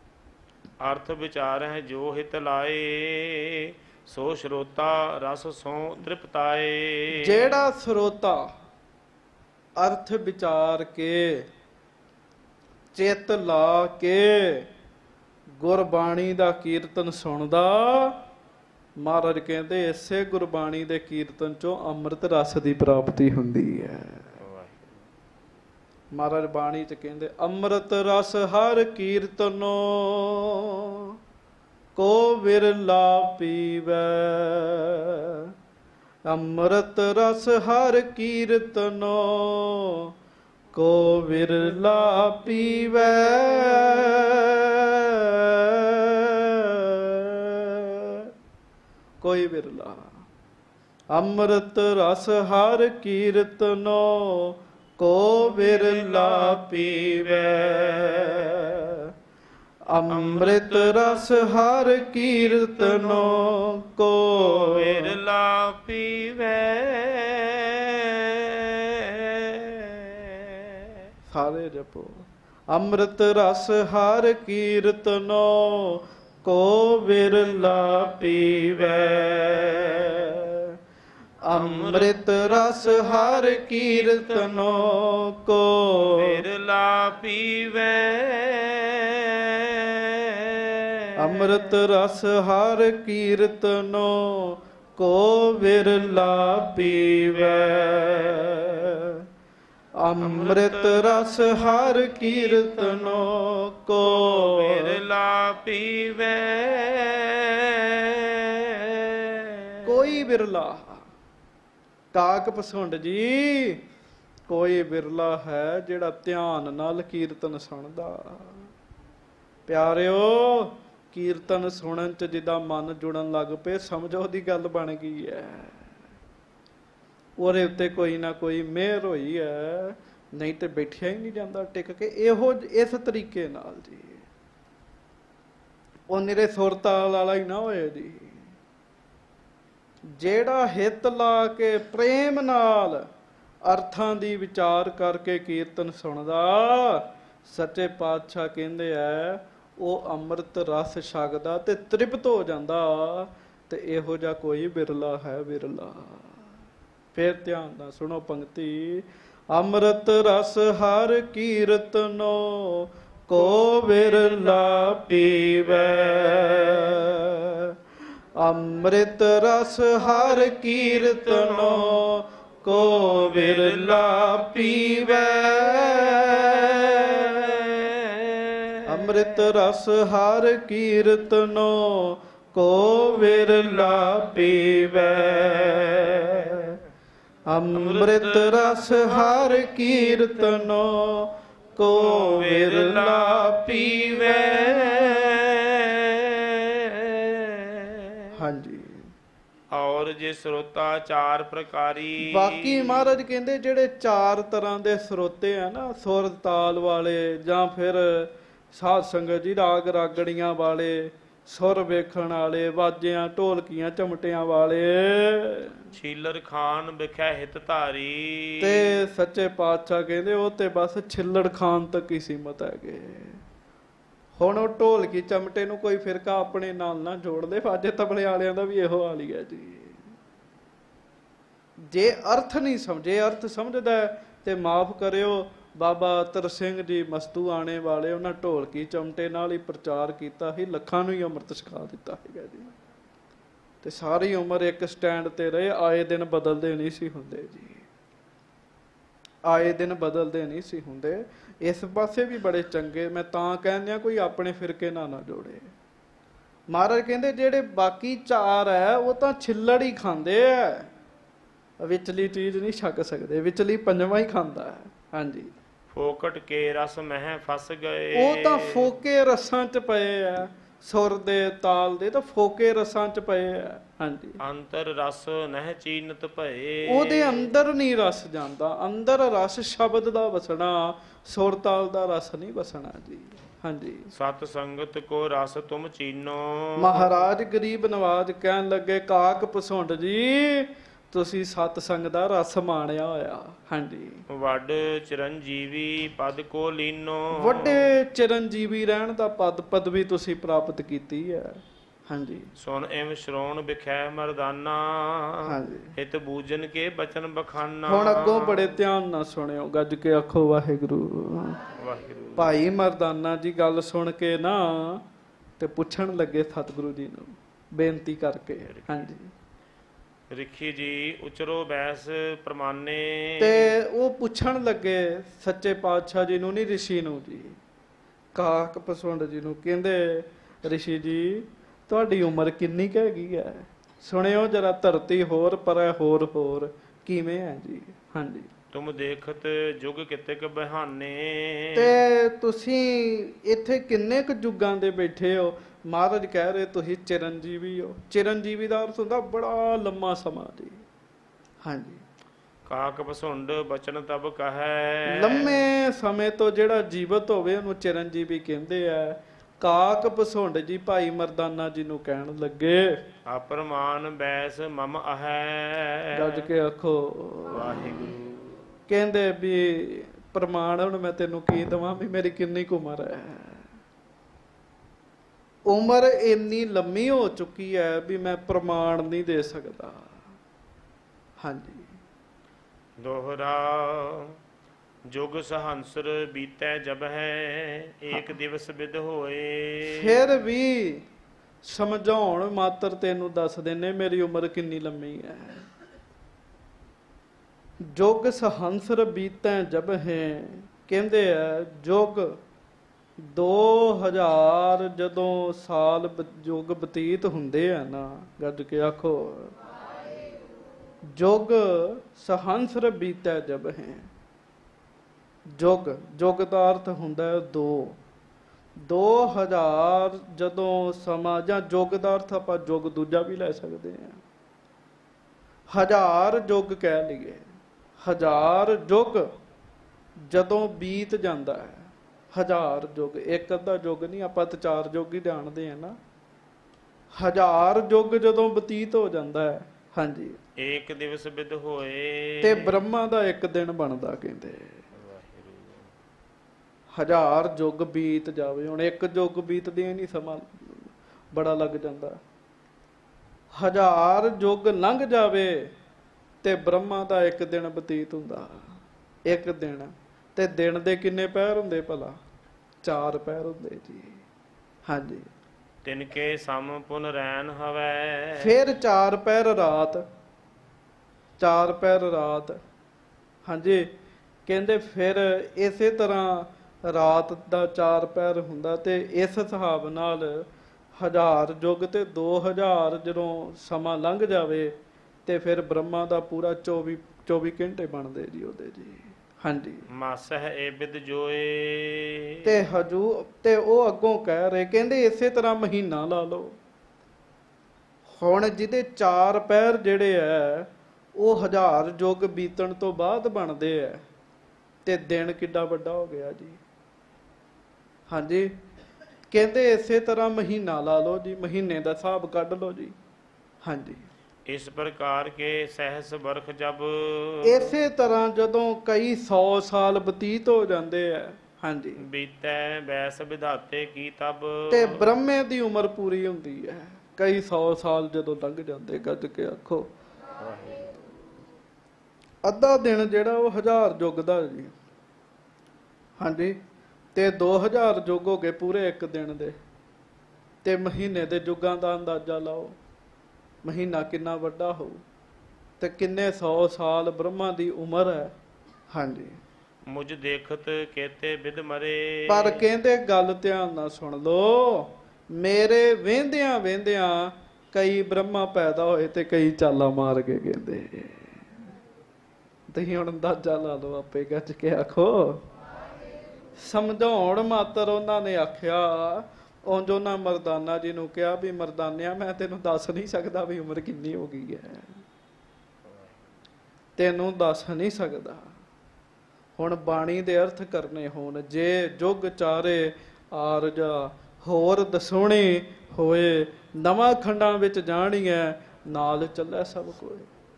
ਅਰਥ ਵਿਚਾਰ ਹੈ ਜੋ ਹਿਤ ਲਾਏ, ਸੋ ਸਰੋਤਾ ਰਸ ਸੋ ਤ੍ਰਿਪਤਾਏ। ਜਿਹੜਾ ਸਰੋਤਾ ਅਰਥ ਵਿਚਾਰ ਕੇ, ਚਿੱਤ ਲਾ ਕੇ ਗੁਰਬਾਣੀ ਦਾ ਕੀਰਤਨ ਸੁਣਦਾ, ਮਹਾਰਾਜ ਕਹਿੰਦੇ ਇਸੇ ਗੁਰਬਾਣੀ ਦੇ ਕੀਰਤਨ ਚੋਂ ਅੰਮ੍ਰਿਤ ਰਸ ਦੀ ਪ੍ਰਾਪਤੀ ਹੁੰਦੀ ਹੈ। ਮਹਾਰਾਜ ਬਾਣੀ ਚ ਕਹਿੰਦੇ ਅੰਮ੍ਰਿਤ ਰਸ ਹਰ ਕੀਰਤਨੋ ਕੋ ਵਿਰਲਾ ਪੀਵੈ। ਅੰਮ੍ਰਿਤ ਰਸ ਹਰ ਕੀਰਤਨੋ ਕੋ ਵਿਰਲਾ ਪੀਵੈ। ਕੋਈ ਵਿਰਲਾ। ਅੰਮ੍ਰਿਤ ਰਸ ਹਰ ਕੀਰਤਨੋ ਕੋ ਵਿਰਲਾ ਪੀਵੈ। ਅੰਮ੍ਰਿਤ ਰਸ ਹਰ ਕੀਰਤਨੋ ਕੋ ਵਿਰਲਾ ਪੀਵੈ। ਸਾਰੇ ਜਪੋ। ਅੰਮ੍ਰਿਤ ਰਸ ਹਰ ਕੀਰਤਨੋ ਕੋ ਵਿਰਲਾ ਪੀਵੈ। ਅੰਮ੍ਰਿਤ ਰਸ ਹਰ ਕੀਰਤਨੋ ਕੋ ਵਿਰਲਾ ਪੀਵੈ। ਅੰਮ੍ਰਿਤ ਰਸ ਹਰ ਕੀਰਤਨੋ ਕੋ ਵਿਰਲਾ ਪੀਵੈ। ਅੰਮ੍ਰਿਤ ਰਸ ਹਰ ਕੀਰਤਨੋ ਕੋ ਵਿਰਲਾ ਪੀਵੈ। ਕੋਈ ਵਿਰਲਾ। ਕਾਕ ਪਸੁੰਡ ਜੀ, ਕੋਈ ਵਿਰਲਾ ਹੈ ਜਿਹੜਾ ਧਿਆਨ ਨਾਲ ਕੀਰਤਨ ਸੁਣਦਾ। ਪਿਆਰਿਓ ਕੀਰਤਨ ਸੁਣਨ ਚ ਜਿੱਦਾਂ ਮਨ ਜੁੜਨ ਲੱਗ ਪਏ ਸਮਝੋ ਉਹਦੀ ਗੱਲ ਬਣ ਗਈ ਹੈ, ਉਹਦੇ ਉੱਤੇ ਕੋਈ ਨਾ ਕੋਈ ਮਿਹਰ ਹੋਈ ਹੈ, ਨਹੀਂ ਤੇ ਬੈਠਿਆ ਹੀ ਨਹੀਂ ਜਾਂਦਾ ਟਿਕ ਕੇ। ਇਹੋ ਇਸ ਤਰੀਕੇ ਨਾਲ ਜੀ ਉਹ ਨਿਰੇ ਸੁਰ ਤਾਲ ਵਾਲਾ ਹੀ ਨਾ ਹੋਏ ਜੀ, ਜਿਹੜਾ ਹਿੱਤ ਲਾ ਕੇ ਪ੍ਰੇਮ ਨਾਲ ਅਰਥਾਂ ਦੀ ਵਿਚਾਰ ਕਰਕੇ ਕੀਰਤਨ ਸੁਣਦਾ, ਸੱਚੇ ਪਾਤਸ਼ਾਹ ਕਹਿੰਦੇ ਆ ਉਹ ਅੰਮ੍ਰਿਤ ਰਸ ਛਕਦਾ ਤੇ ਤ੍ਰਿਪਤ ਹੋ ਜਾਂਦਾ, ਤੇ ਇਹੋ ਜਿਹਾ ਕੋਈ ਬਿਰਲਾ ਹੈ, ਬਿਰਲਾ। ਫਿਰ ਧਿਆਨ ਨਾਲ ਸੁਣੋ ਪੰਕਤੀ। ਅੰਮ੍ਰਿਤ ਰਸ ਹਰ ਕੀਰਤਨੋ ਕੋ ਬਿਰਲਾ ਪੀਵੈ, ਅੰਮ੍ਰਿਤ ਰਸ ਹਰ ਕੀਰਤਨੋ ਕੋ ਬਿਰਲਾ ਪੀਵੈ, ਅੰਮ੍ਰਿਤ ਰਸ ਹਰ ਕੀਰਤਨੋ ਕੋ ਬਿਰਲਾ ਪੀਵੈ, ਅੰਮ੍ਰਿਤ ਰਸ ਹਰ ਕੀਰਤਨੋ ਕੋ ਬਿਰਲਾ ਪੀਵੈ। ਹਾਂਜੀ। ਔਰ ਜੇ ਸਰੋਤਾ ਚਾਰ ਪ੍ਰਕਾਰੀ। ਬਾਕੀ ਮਹਾਰਾਜ ਕਹਿੰਦੇ ਜਿਹੜੇ ਚਾਰ ਤਰ੍ਹਾਂ ਦੇ ਸਰੋਤੇ ਆ ਨਾ, ਸੁਰ ਤਾਲ ਵਾਲੇ ਜਾਂ ਫਿਰ ਸਾਧ ਸੰਗਤ ਜੀ ਰਾਗ ਰਾਗੜੀਆਂ ਵਾਲੇ, ਸੁਰ ਵੇਖਣ ਵਾਲੇ, ਵਾਜਿਆਂ ਢੋਲਕੀਆਂ ਚਮਟਿਆਂ ਵਾਲੇ, ਛੀਲਰ ਖਾਨ ਵਿਖੇ ਹਿਤ ਧਾਰੀ, ਤੇ ਸੱਚੇ ਪਾਤਸ਼ਾਹ ਕਹਿੰਦੇ ਉਹ ਤੇ ਬਸ ਛਿੱਲੜ ਖਾਨ ਤੱਕ ਹੀ ਸੀਮਤ ਹੈਗੇ। ਹੁਣ ਉਹ ਢੋਲਕੀ ਚਮਟੇ ਨੂੰ ਕੋਈ ਫਿਰਕਾ ਆਪਣੇ ਨਾਲ ਨਾ ਜੋੜ ਦੇ, ਵਾਜੇ ਤਬਲੇ ਵਾਲਿਆਂ ਦਾ ਵੀ ਇਹੋ ਹਾਲ ਹੀ ਹੈ ਜੀ। ਜੇ ਅਰਥ ਨਹੀਂ ਸਮਝੇ, ਅਰਥ ਸਮਝਦਾ ਤੇ ਮਾਫ ਕਰਿਓ, ਬਾਬਾ ਅਤਰ ਸਿੰਘ ਜੀ ਮਸਤੂ ਆਣੇ ਵਾਲੇ, ਉਹਨਾਂ ਢੋਲਕੀ ਚਮਟੇ ਨਾਲ ਹੀ ਪ੍ਰਚਾਰ ਕੀਤਾ ਸੀ, ਲੱਖਾਂ ਨੂੰ ਹੀ ਅੰਮ੍ਰਿਤ ਛਕਾ ਦਿੱਤਾ ਸੀਗਾ ਜੀ, ਤੇ ਸਾਰੀ ਉਮਰ ਇੱਕ ਸਟੈਂਡ ਤੇ ਰਹੇ। ਆਏ ਦਿਨ ਬਦਲਦੇ ਨਹੀਂ ਸੀ ਹੁੰਦੇ ਜੀ, ਆਏ ਦਿਨ ਬਦਲਦੇ ਨਹੀਂ ਸੀ ਹੁੰਦੇ। ਇਸ ਪਾਸੇ ਵੀ ਬੜੇ ਚੰਗੇ, ਮੈਂ ਤਾਂ ਕਹਿੰਦੇ ਆ ਕੋਈ ਆਪਣੇ ਫਿਰਕੇ ਨਾਲ ਨਾ ਜੋੜੇ। ਮਹਾਰਾਜ ਕਹਿੰਦੇ ਜਿਹੜੇ ਬਾਕੀ ਚਾਰ ਹੈ ਉਹ ਤਾਂ ਛਿੱਲੜ ਹੀ ਖਾਂਦੇ ਆ, ਵਿਚਲੀ ਚੀਜ਼ ਨਹੀਂ ਛਕ ਸਕਦੇ, ਵਿਚਲੀ ਪੰਜਵਾਂ ਹੀ ਖਾਂਦਾ ਹੈ। ਹਾਂਜੀ। ਫੋਕਟ ਕੇ ਰਸ ਮਹਿ ਫਸ ਗਏ, ਉਹ ਤਾਂ ਫੋਕੇ ਰਸਾਂ ਚ ਪਏ ਆ, ਸੁਰ ਦੇ ਤਾਲ ਦੇ ਤਾਂ ਫੋਕੇ ਰਸਾਂ ਚ ਪਏ ਆ। ਹਾਂਜੀ। ਅੰਤਰ ਰਸ ਨਹਿ ਚੀਨਤ ਭਏ, ਉਹਦੇ ਅੰਦਰ ਨਹੀਂ ਰਸ ਜਾਂਦਾ, ਅੰਦਰ ਰਸ ਸ਼ਬਦ ਦਾ ਵਸਣਾ, ਸੁਰ ਤਾਲ ਦਾ ਰਸ ਨਹੀਂ ਵਸਣਾ ਜੀ। ਹਾਂਜੀ। ਸਤ ਸੰਗਤ ਕੋ ਰਸ ਤੁਮ ਚੀਨੋ, ਮਹਾਰਾਜ ਗਰੀਬ ਨਵਾਜ ਕਹਿਣ ਲੱਗੇ ਕਾਕ ਪਸੁੰਡ ਜੀ ਤੁਸੀਂ ਸਤ ਸੰਗ ਦਾ ਰਸ ਮਾਣਿਆ ਹੋਇਆ। ਹਾਂਜੀ। ਵੱਡ ਚਰਨਜੀਵੀ ਪਦ ਕੋ ਲੀਨੋ, ਵੱਡੇ ਚਰਨਜੀਵੀ ਰਹਿਣ ਦਾ ਪਦ ਪਦਵੀ ਤੁਸੀਂ ਪ੍ਰਾਪਤ ਕੀਤੀ ਹੈ। ਹਾਂਜੀ। ਸੁਨ ਇਮ ਸ਼੍ਰੋਣ ਵਿਖੈ ਮਰਦਾਨਾ, ਹਾਂਜੀ। ਹਿਤ ਬੂਜਨ ਕੇ ਬਚਨ ਬਖਾਨਾ। ਹੁਣ ਅੱਗੋਂ ਬੜੇ ਧਿਆਨ ਨਾਲ ਸੁਣਿਓ, ਗੱਜ ਕੇ ਆਖੋ ਵਾਹਿਗੁਰੂ। ਵਾਹਿਗੁਰੂ। ਭਾਈ ਮਰਦਾਨਾ ਜੀ ਗੱਲ ਸੁਣ ਕੇ ਨਾ ਤੇ ਪੁੱਛਣ ਲੱਗੇ ਸਤਿਗੁਰੂ ਜੀ ਨੂੰ ਬੇਨਤੀ ਕਰਕੇ। ਹਾਂਜੀ। ਰਿਖੀ ਜੀ ਉਚਰੋ ਬੈਸ ਪ੍ਰਮਾਨੇ, ਤੇ ਉਹ ਪੁੱਛਣ ਲੱਗੇ ਸੱਚੇ ਪਾਤਸ਼ਾਹ ਜੀ ਨੂੰ, ਨਹੀਂ ਰਿਸ਼ੀ ਨੂੰ ਜੀ, ਕਾਕ ਪਸੁੰਡ ਜੀ ਨੂੰ, ਕਹਿੰਦੇ ਰਿਸ਼ੀ ਜੀ ਤੁਹਾਡੀ ਉਮਰ ਕਿੰਨੀ ਕੁ ਹੈਗੀ ਹੈ? ਸੁਣਿਓ ਜਰਾ, ਧਰਤੀ ਹੋਰ ਪਰੈ ਹੋਰ ਹੋਰ ਕਿਵੇਂ ਹੈ ਜੀ। ਹਾਂਜੀ। ਤੁਮ ਦੇਖਤ ਜੁਗ ਕਿਤਕ ਬਹਾਨੇ, ਤੇ ਤੁਸੀਂ ਇੱਥੇ ਕਿੰਨੇ ਕੁ ਯੁੱਗਾਂ ਦੇ ਬੈਠੇ ਹੋ? ਮਹਾਰਾਜ ਕਹਿ ਰਹੇ ਤੁਸੀਂ ਚਿਰੰਜੀਵੀ ਹੋ। ਚਿਰੰਜੀਵੀ ਦਾ ਅਰਥ ਹੁੰਦਾ ਬੜਾ ਲੰਮਾ ਸਮਾਂ ਜੀ। ਹਾਂਜੀ। ਕਾਕ ਪਸੁੰਡ ਬਚਨ ਤਬ ਕਹੈ, ਲੰਮੇ ਸਮੇਂ ਤੋਂ ਜਿਹੜਾ ਜੀਵਤ ਹੋਵੇ ਉਹਨੂੰ ਚਿਰੰਜੀਵੀ ਕਹਿੰਦੇ ਆ। ਕਾਕ ਪਸੁੰਡ ਜੀ ਭਾਈ ਮਰਦਾਨਾ ਜੀ ਨੂੰ ਕਹਿਣ ਲੱਗੇ ਅਪਰਮਾਨ ਬੈਸ ਮਮ ਅਹੈ, ਗੱਜ ਕੇ ਆਖੋ ਵਾਹਿਗੁਰੂ। ਕਹਿੰਦੇ ਵੀ ਪ੍ਰਮਾਣ ਹੁਣ ਮੈਂ ਤੈਨੂੰ ਕੀ ਦੇਵਾਂ ਵੀ ਮੇਰੀ ਕਿੰਨੀ ਕੁ ਉਮਰ ਹੈ। ਉਮਰ ਇੰਨੀ ਲੰਮੀ ਹੋ ਚੁੱਕੀ ਹੈ ਵੀ ਮੈਂ ਪ੍ਰਮਾਣ ਨਹੀਂ ਦੇ ਸਕਦਾ। ਹਾਂਜੀ। ਦੋਹਰਾ ਜੁਗ ਸਹੰਸਰ ਬੀਤੈ ਜਬ ਹੈ, ਏਕ ਦਿਵਸ ਬਿਦ ਹੋਏ। ਫਿਰ ਵੀ ਸਮਝਾਉਣ ਮਾਤਰ ਤੈਨੂੰ ਦੱਸ ਦਿੰਨੇ ਮੇਰੀ ਉਮਰ ਕਿੰਨੀ ਲੰਮੀ ਹੈ। ਜੁਗ ਸਹੰਸਰ ਬੀਤੈ ਜਬ ਹੈ, ਕਹਿੰਦੇ ਆ ਜੁਗ ਦੋ ਹਜ਼ਾਰ ਜਦੋਂ ਸਾਲ ਯੁੱਗ ਬਤੀਤ ਹੁੰਦੇ ਆ ਨਾ, ਗੱਜ ਕੇ ਆਖੋ ਜੁਗ ਸਹੰਸਰ ਬੀਤੈ ਜਬ ਹੈ। ਜੁਗ, ਜੁਗ ਦਾ ਅਰਥ ਹੁੰਦਾ ਹੈ ਦੋ, ਦੋ ਹਜ਼ਾਰ ਜਦੋਂ ਸਮਾਂ ਜਾਂ ਯੁੱਗ ਦਾ ਅਰਥ ਆਪਾਂ ਯੁੱਗ ਦੂਜਾ ਵੀ ਲੈ ਸਕਦੇ ਹਾਂ। ਹਜ਼ਾਰ ਯੁੱਗ ਕਹਿ ਲਈਏ, ਹਜ਼ਾਰ ਯੁੱਗ ਜਦੋਂ ਬੀਤ ਜਾਂਦਾ ਹੈ, ਹਜ਼ਾਰ ਯੁੱਗ, ਇੱਕ ਅੱਧਾ ਯੁੱਗ ਨਹੀਂ, ਆਪਾਂ ਤਾਂ ਚਾਰ ਯੁੱਗ ਹੀ ਜਾਣਦੇ ਹਾਂ ਨਾ। ਹਜ਼ਾਰ ਯੁੱਗ ਜਦੋਂ ਬਤੀਤ ਹੋ ਜਾਂਦਾ ਹੈ, ਹਾਂਜੀ, ਏਕ ਦਿਵਸ ਬਿਦ ਹੋਏ ਤੇ ਬ੍ਰਹਮਾ ਦਾ ਇੱਕ ਦਿਨ ਬਣਦਾ ਕਹਿੰਦੇ। ਹਜ਼ਾਰ ਯੁੱਗ ਬੀਤ ਜਾਵੇ, ਹੁਣ ਇੱਕ ਯੁੱਗ ਬੀਤਦੇ ਨਹੀਂ ਸਮਾਂ ਬੜਾ ਲੱਗ ਜਾਂਦਾ। ਹਜ਼ਾਰ ਯੁੱਗ ਲੰਘ ਜਾਵੇ ਤੇ ਬ੍ਰਹਮਾ ਦਾ ਇੱਕ ਦਿਨ ਬਤੀਤ ਹੁੰਦਾ। ਇੱਕ ਦਿਨ, ਤੇ ਦਿਨ ਦੇ ਕਿੰਨੇ ਪਹਿਰ ਹੁੰਦੇ ਭਲਾ? ਚਾਰ ਪਹਿਰ ਹੁੰਦੇ ਜੀ, ਹਾਂਜੀ। ਤਿਨਕੇ ਸਮ ਪੁਨ ਰੈਨ ਹਵੈ, ਫਿਰ ਚਾਰ ਪਹਿਰ ਰਾਤ, ਚਾਰ ਪਹਿਰ ਰਾਤ, ਹਾਂਜੀ। ਕਹਿੰਦੇ ਫਿਰ ਇਸੇ ਤਰ੍ਹਾਂ ਰਾਤ ਦਾ ਚਾਰ ਪਹਿਰ ਹੁੰਦਾ, ਤੇ ਇਸ ਹਿਸਾਬ ਨਾਲ ਹਜ਼ਾਰ ਯੁੱਗ ਤੇ ਦੋ ਹਜ਼ਾਰ ਜਦੋਂ ਸਮਾਂ ਲੰਘ ਜਾਵੇ ਤੇ ਫਿਰ ਬ੍ਰਹਮਾ ਦਾ ਪੂਰਾ ਚੌਵੀ ਚੌਵੀ ਘੰਟੇ ਬਣਦੇ ਜੀ ਉਹਦੇ ਜੀ, ਹਾਂਜੀ। ਮਾਸਹਿ ਏ ਬਿਦ ਜੋਏ, ਤੇ ਹਜੂ ਤੇ ਉਹ ਅੱਗੋਂ ਕਹਿ ਰਹੇ, ਕਹਿੰਦੇ ਇਸੇ ਤਰ੍ਹਾਂ ਮਹੀਨਾ ਲਾ ਲਓ। ਹੁਣ ਜਿਹਦੇ ਚਾਰ ਪਹਿਰ ਜਿਹੜੇ ਹੈ ਉਹ ਹਜ਼ਾਰ ਯੁੱਗ ਬੀਤਣ ਤੋਂ ਬਾਅਦ ਬਣਦੇ ਹੈ, ਤੇ ਦਿਨ ਕਿੱਡਾ ਵੱਡਾ ਹੋ ਗਿਆ ਜੀ, ਹਾਂਜੀ। ਕਹਿੰਦੇ ਇਸੇ ਤਰ੍ਹਾਂ ਮਹੀਨਾ ਲਾ ਲਓ ਜੀ, ਮਹੀਨੇ ਦਾ ਹਿਸਾਬ ਕੱਢ ਲਓ ਜੀ, ਹਾਂਜੀ। ਇਸ ਪ੍ਰਕਾਰ ਕੇ ਸਹਿਸ ਬਰਖ ਜਬ, ਇਸੇ ਤਰ੍ਹਾਂ ਜਦੋਂ ਕਈ ਸੌ ਸਾਲ ਬਤੀਤ ਹੋ ਜਾਂਦੇ ਆ, ਹਾਂਜੀ, ਬੀਤੈ ਬੈਸ ਵਿਧਾਤੇ ਕੀ ਤਬ, ਤੇ ਬ੍ਰਹਮੇ ਦੀ ਉਮਰ ਪੂਰੀ ਹੁੰਦੀ ਹੈ। ਕਈ ਸੌ ਸਾਲ ਜਦੋਂ ਲੰਘ ਜਾਂਦੇ, ਗੱਜ ਕੇ ਆਖੋ। ਅੱਧਾ ਦਿਨ ਜਿਹੜਾ ਉਹ ਹਜ਼ਾਰ ਯੁੱਗ ਦਾ ਜੀ, ਹਾਂਜੀ। ਤੇ ਦੋ ਹਜ਼ਾਰ ਯੁੱਗ ਹੋ ਗਏ ਪੂਰੇ ਇੱਕ ਦਿਨ ਦੇ, ਤੇ ਮਹੀਨੇ ਦੇ ਯੁੱਗਾਂ ਦਾ ਅੰਦਾਜ਼ਾ ਲਾਓ, ਮਹੀਨਾ ਕਿੰਨਾ ਵੱਡਾ ਹੋਊ, ਤੇ ਕਿੰਨੇ ਸੌ ਸਾਲ ਬ੍ਰਹਮਾ ਦੀ ਉਮਰ ਹੈ, ਹਾਂਜੀ। ਮੁਝ ਦੇਖਤ ਕੇਤੇ ਬਿਦ ਮਰੇ, ਪਰ ਕਹਿੰਦੇ ਗੱਲ ਧਿਆਨ ਨਾਲ ਸੁਣ ਲੋ, ਮੇਰੇ ਵਹਿੰਦਿਆਂ ਵਹਿੰਦਿਆਂ ਕਈ ਬ੍ਰਹਮਾ ਪੈਦਾ ਹੋਏ ਤੇ ਕਈ ਚਾਲਾਂ ਮਾਰ ਕੇ ਕਹਿੰਦੇ। ਤੁਸੀਂ ਹੁਣ ਅੰਦਾਜ਼ਾ ਲਾ ਲਓ, ਆਪੇ ਗੱਜ ਕੇ ਆਖੋ। ਸਮਝਾਉਣ ਮਾਤਰ ਉਹਨਾਂ ਨੇ ਆਖਿਆ, ਉਂਝ ਉਹਨਾਂ ਮਰਦਾਨਾ ਜੀ ਨੂੰ ਕਿਹਾ ਵੀ ਮਰਦਾਨਿਆ ਮੈਂ ਤੈਨੂੰ ਦੱਸ ਨਹੀਂ ਸਕਦਾ ਵੀ ਉਮਰ ਕਿੰਨੀ ਹੋ ਗਈ ਹੈ, ਤੈਨੂੰ ਦੱਸ ਨਹੀਂ ਸਕਦਾ। ਹੁਣ ਬਾਣੀ ਦੇ ਅਰਥ ਕਰਨੇ ਹੋਣ, ਜੇ ਜੁਗ ਚਾਰੇ ਆਰਜਾ ਹੋਰ ਦਸੋਣੀ ਹੋਏ, ਨਵਾਂ ਖੰਡਾਂ ਵਿੱਚ ਜਾਣੀਐ ਨਾਲ ਚੱਲੇ ਸਭ ਕੋਏ।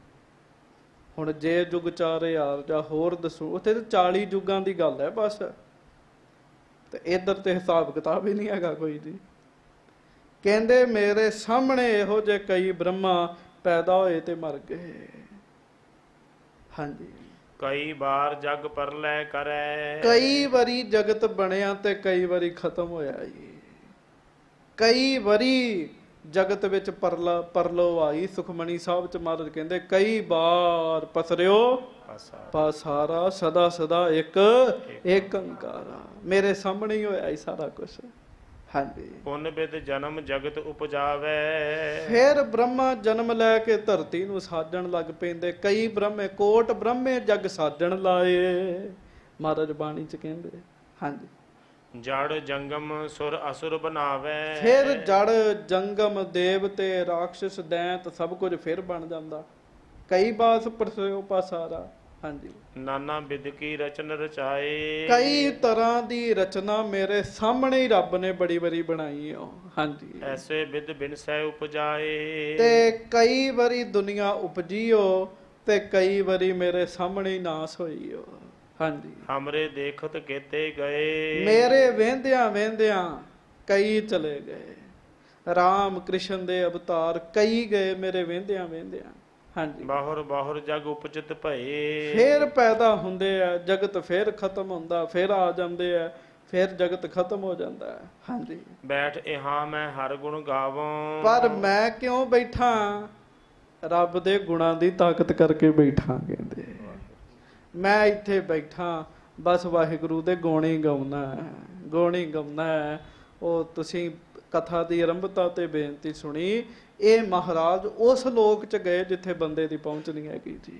ਹੁਣ ਜੇ ਜੁਗ ਚਾਰੇ ਆਰਜਾ ਹੋਰ ਦਸੋ, ਉੱਥੇ ਤਾਂ ਚਾਲੀ ਯੁੱਗਾਂ ਦੀ ਗੱਲ ਹੈ ਬਸ, ਤੇ ਇੱਧਰ ਤੇ ਹਿਸਾਬ ਕਿਤਾਬ ਹੀ ਨਹੀਂ ਹੈਗਾ ਕੋਈ ਜੀ। ਕਹਿੰਦੇ ਮੇਰੇ ਸਾਹਮਣੇ ਇਹੋ ਜਿਹੇ ਕਈ ਬ੍ਰਹਮਾ ਪੈਦਾ ਹੋਏ ਤੇ ਮਰ ਗਏ, ਹਾਂਜੀ। ਕਈ ਵਾਰ ਜਗ ਪਰਲੈ ਕਰੈ, ਕਈ ਵਾਰੀ ਜਗਤ ਬਣਿਆ ਤੇ ਕਈ ਵਾਰੀ ਖਤਮ ਹੋਇਆ ਜੀ। ਕਈ ਵਾਰੀ ਜਗਤ ਵਿੱਚ ਪਰਲਾ ਪਰਲੋ ਆਈ। ਸੁਖਮਣੀ ਸਾਹਿਬ ਚ ਮਹਾਰਾਜ ਕਹਿੰਦੇ ਕਈ ਵਾਰ ਪਸਰਿਓ ਪਾਸਾਰਾ, ਸਦਾ ਸਦਾ ਇੱਕ ਇੱਕ ਓੰਕਾਰਾ। ਮੇਰੇ ਸਾਹਮਣੇ ਹੀ ਹੋਇਆ ਇਹ ਸਾਰਾ ਕੁਛ, ਹਾਂਜੀ। ਪੁੰਨ ਬਿਦ ਜਨਮ ਜਗਤ ਉਪਜਾਵੇ, ਫਿਰ ਬ੍ਰਹਮਾ ਜਨਮ ਲੈ ਕੇ ਧਰਤੀ ਨੂੰ ਸਾਜਣ ਲੱਗ ਪੈਂਦੇ। ਕਈ ਬ੍ਰਹਮੇ ਕੋਟ ਬ੍ਰਹਮੇ ਜਗ ਸਾਜਣ ਲਾਏ, ਮਹਾਰਾਜ ਬਾਣੀ ਚ ਕਹਿੰਦੇ, ਹਾਂਜੀ। ਜੜ ਜੰਗਮ ਸੁਰ ਅਸੁਰ ਬਣਾਵੇ, ਫਿਰ ਜੜ ਜੰਗਮ ਦੇਵਤੇ ਰਾਖਸ਼ ਦੈਂਤ ਸਭ ਕੁਝ ਫਿਰ ਬਣ ਜਾਂਦਾ। ਕਈ ਬਾਸ ਪਰਸਿਓ ਪਾਸਾਰਾ, ਹਾਂਜੀ। ਨਾਨਾ ਬਿਦ ਕੀ ਰਚਨ ਰਚਾਏ, ਕਈ ਤਰ੍ਹਾਂ ਦੀ ਰਚਨਾ ਮੇਰੇ ਸਾਹਮਣੇ ਹੀ ਰੱਬ ਨੇ ਬੜੀ ਵਾਰੀ ਬਣਾਈ ਆ, ਹਾਂਜੀ। ਐਸੇ ਬਿਦ ਬਿਨਸੈ ਉਪਜਾਏ, ਤੇ ਕਈ ਵਾਰੀ ਦੁਨੀਆ ਉਪਜੀਓ ਤੇ ਕਈ ਵਾਰੀ ਮੇਰੇ ਸਾਹਮਣੇ ਹੀ ਨਾਸ ਹੋਈ ਓ, ਹਾਂਜੀ। ਹਮਰੇ ਦੇਖਤ ਕੇਤੇ ਗਏ, ਮੇਰੇ ਵਹਿੰਦਿਆਂ ਵਹਿੰਦਿਆਂ ਕਈ ਚਲੇ ਗਏ। ਰਾਮ ਕ੍ਰਿਸ਼ਨ ਦੇ ਅਵਤਾਰ ਕਈ ਗਏ ਮੇਰੇ ਵਹਿੰਦਿਆਂ ਵਹਿੰਦਿਆਂ, ਹਾਂਜੀ। ਬਾਹੁਰ ਬਾਹੁਰ ਜਗ ਉਪਜਿਤ ਭਏ, ਫੇਰ ਪੈਦਾ ਹੁੰਦੇ ਆ, ਜਗਤ ਫੇਰ ਖਤਮ ਹੁੰਦਾ, ਫੇਰ ਆ ਜਾਂਦੇ ਆ, ਫੇਰ ਜਗਤ ਖਤਮ ਹੋ ਜਾਂਦਾ ਹੈ, ਹਾਂਜੀ। ਬੈਠ ਇਹਾਂ ਮੈਂ ਹਰ ਗੁਣ ਗਾਵਾਂ, ਪਰ ਮੈਂ ਕਿਉਂ ਬੈਠਾ? ਰੱਬ ਦੇ ਗੁਣਾਂ ਦੀ ਤਾਕਤ ਕਰਕੇ ਬੈਠਾ, ਕਹਿੰਦੇ। ਮੈਂ ਇੱਥੇ ਬੈਠਾ ਬਸ ਵਾਹਿਗੁਰੂ ਦੇ ਗੁਣ ਹੀ ਗਾਉਣਾ, ਗੁਣ ਹੀ ਗਾਉਣਾ। ਉਹ ਤੁਸੀਂ ਕਥਾ ਦੀ ਆਰੰਭਤਾ ਤੇ ਬੇਨਤੀ ਸੁਣੀ, ਇਹ ਮਹਾਰਾਜ ਉਸ ਲੋਕ ਚ ਗਏ ਜਿੱਥੇ ਬੰਦੇ ਦੀ ਪਹੁੰਚ ਨਹੀਂ ਹੈਗੀ ਜੀ।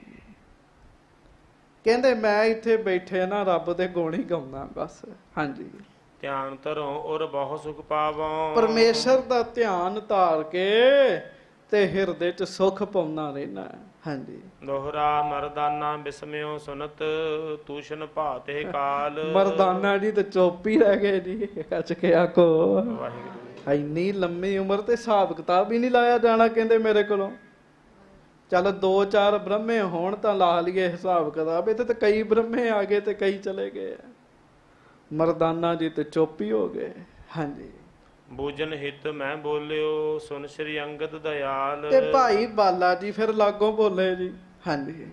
ਕਹਿੰਦੇ ਮੈਂ ਇੱਥੇ ਬੈਠੇ ਨਾ ਰੱਬ ਦੇ ਗੁਣ ਹੀ ਗਾਉਣਾ ਬਸ, ਹਾਂਜੀ। ਧਿਆਨ ਧਰੋ ਔਰ ਬਹੁ ਸੁਖ ਪਾਵੋ। ਪਰਮੇਸ਼ਰ ਦਾ ਧਿਆਨ ਧਾਰ ਕੇ ਤੇ ਹਿਰਦੇ 'ਚ ਸੁਖ ਪਾਉਣਾ ਰਹਿਣਾ। ਹਾਂਜੀ। ਦੋਹਰਾ ਮਰਦਾਨਾ ਬਿਸਮਿਓ ਸੁਨਤ ਤੂਸ਼ਨ ਭਾਤੇ ਕਾਲ। ਮਰਦਾਨਾ ਜੀ ਤੇ ਚੁੱਪ ਹੀ ਰਹਿ ਗਏ ਜੀ। ਕੱਚ ਕੇ ਆਖੋ ਵਾਹਿਗੁਰੂ। ਇੰਨੀ ਲੰਮੀ ਉਮਰ ਤੇ ਹਿਸਾਬ ਕਿਤਾਬ ਹੀ ਨਹੀਂ ਲਾਇਆ ਜਾਣਾ ਕਹਿੰਦੇ ਮੇਰੇ ਕੋਲੋਂ। ਚੱਲ ਦੋ ਚਾਰ ਬ੍ਰਹਮੇ ਹੋਣ ਤਾਂ ਲਾ ਲਈਏ ਹਿਸਾਬ ਕਿਤਾਬ। ਇਹਦੇ ਤੇ ਕਈ ਬ੍ਰਹਮੇ ਆ ਗਏ ਤੇ ਕਈ ਚਲੇ ਗਏ। ਮਰਦਾਨਾ ਜੀ ਤੇ ਚੁੱਪ ਹੀ ਹੋ ਗਏ। ਹਾਂਜੀ। ਬੂਝਨ ਹਿਤ ਮੈਂ ਬੋਲਿਓ ਸੁਨ ਸ੍ਰੀ ਅੰਗਦ ਦਇਆਲ। ਤੇ ਭਾਈ ਬਾਲਾ ਜੀ ਫਿਰ ਲਾਗੋਂ ਬੋਲੇ ਜੀ। ਹਾਂਜੀ।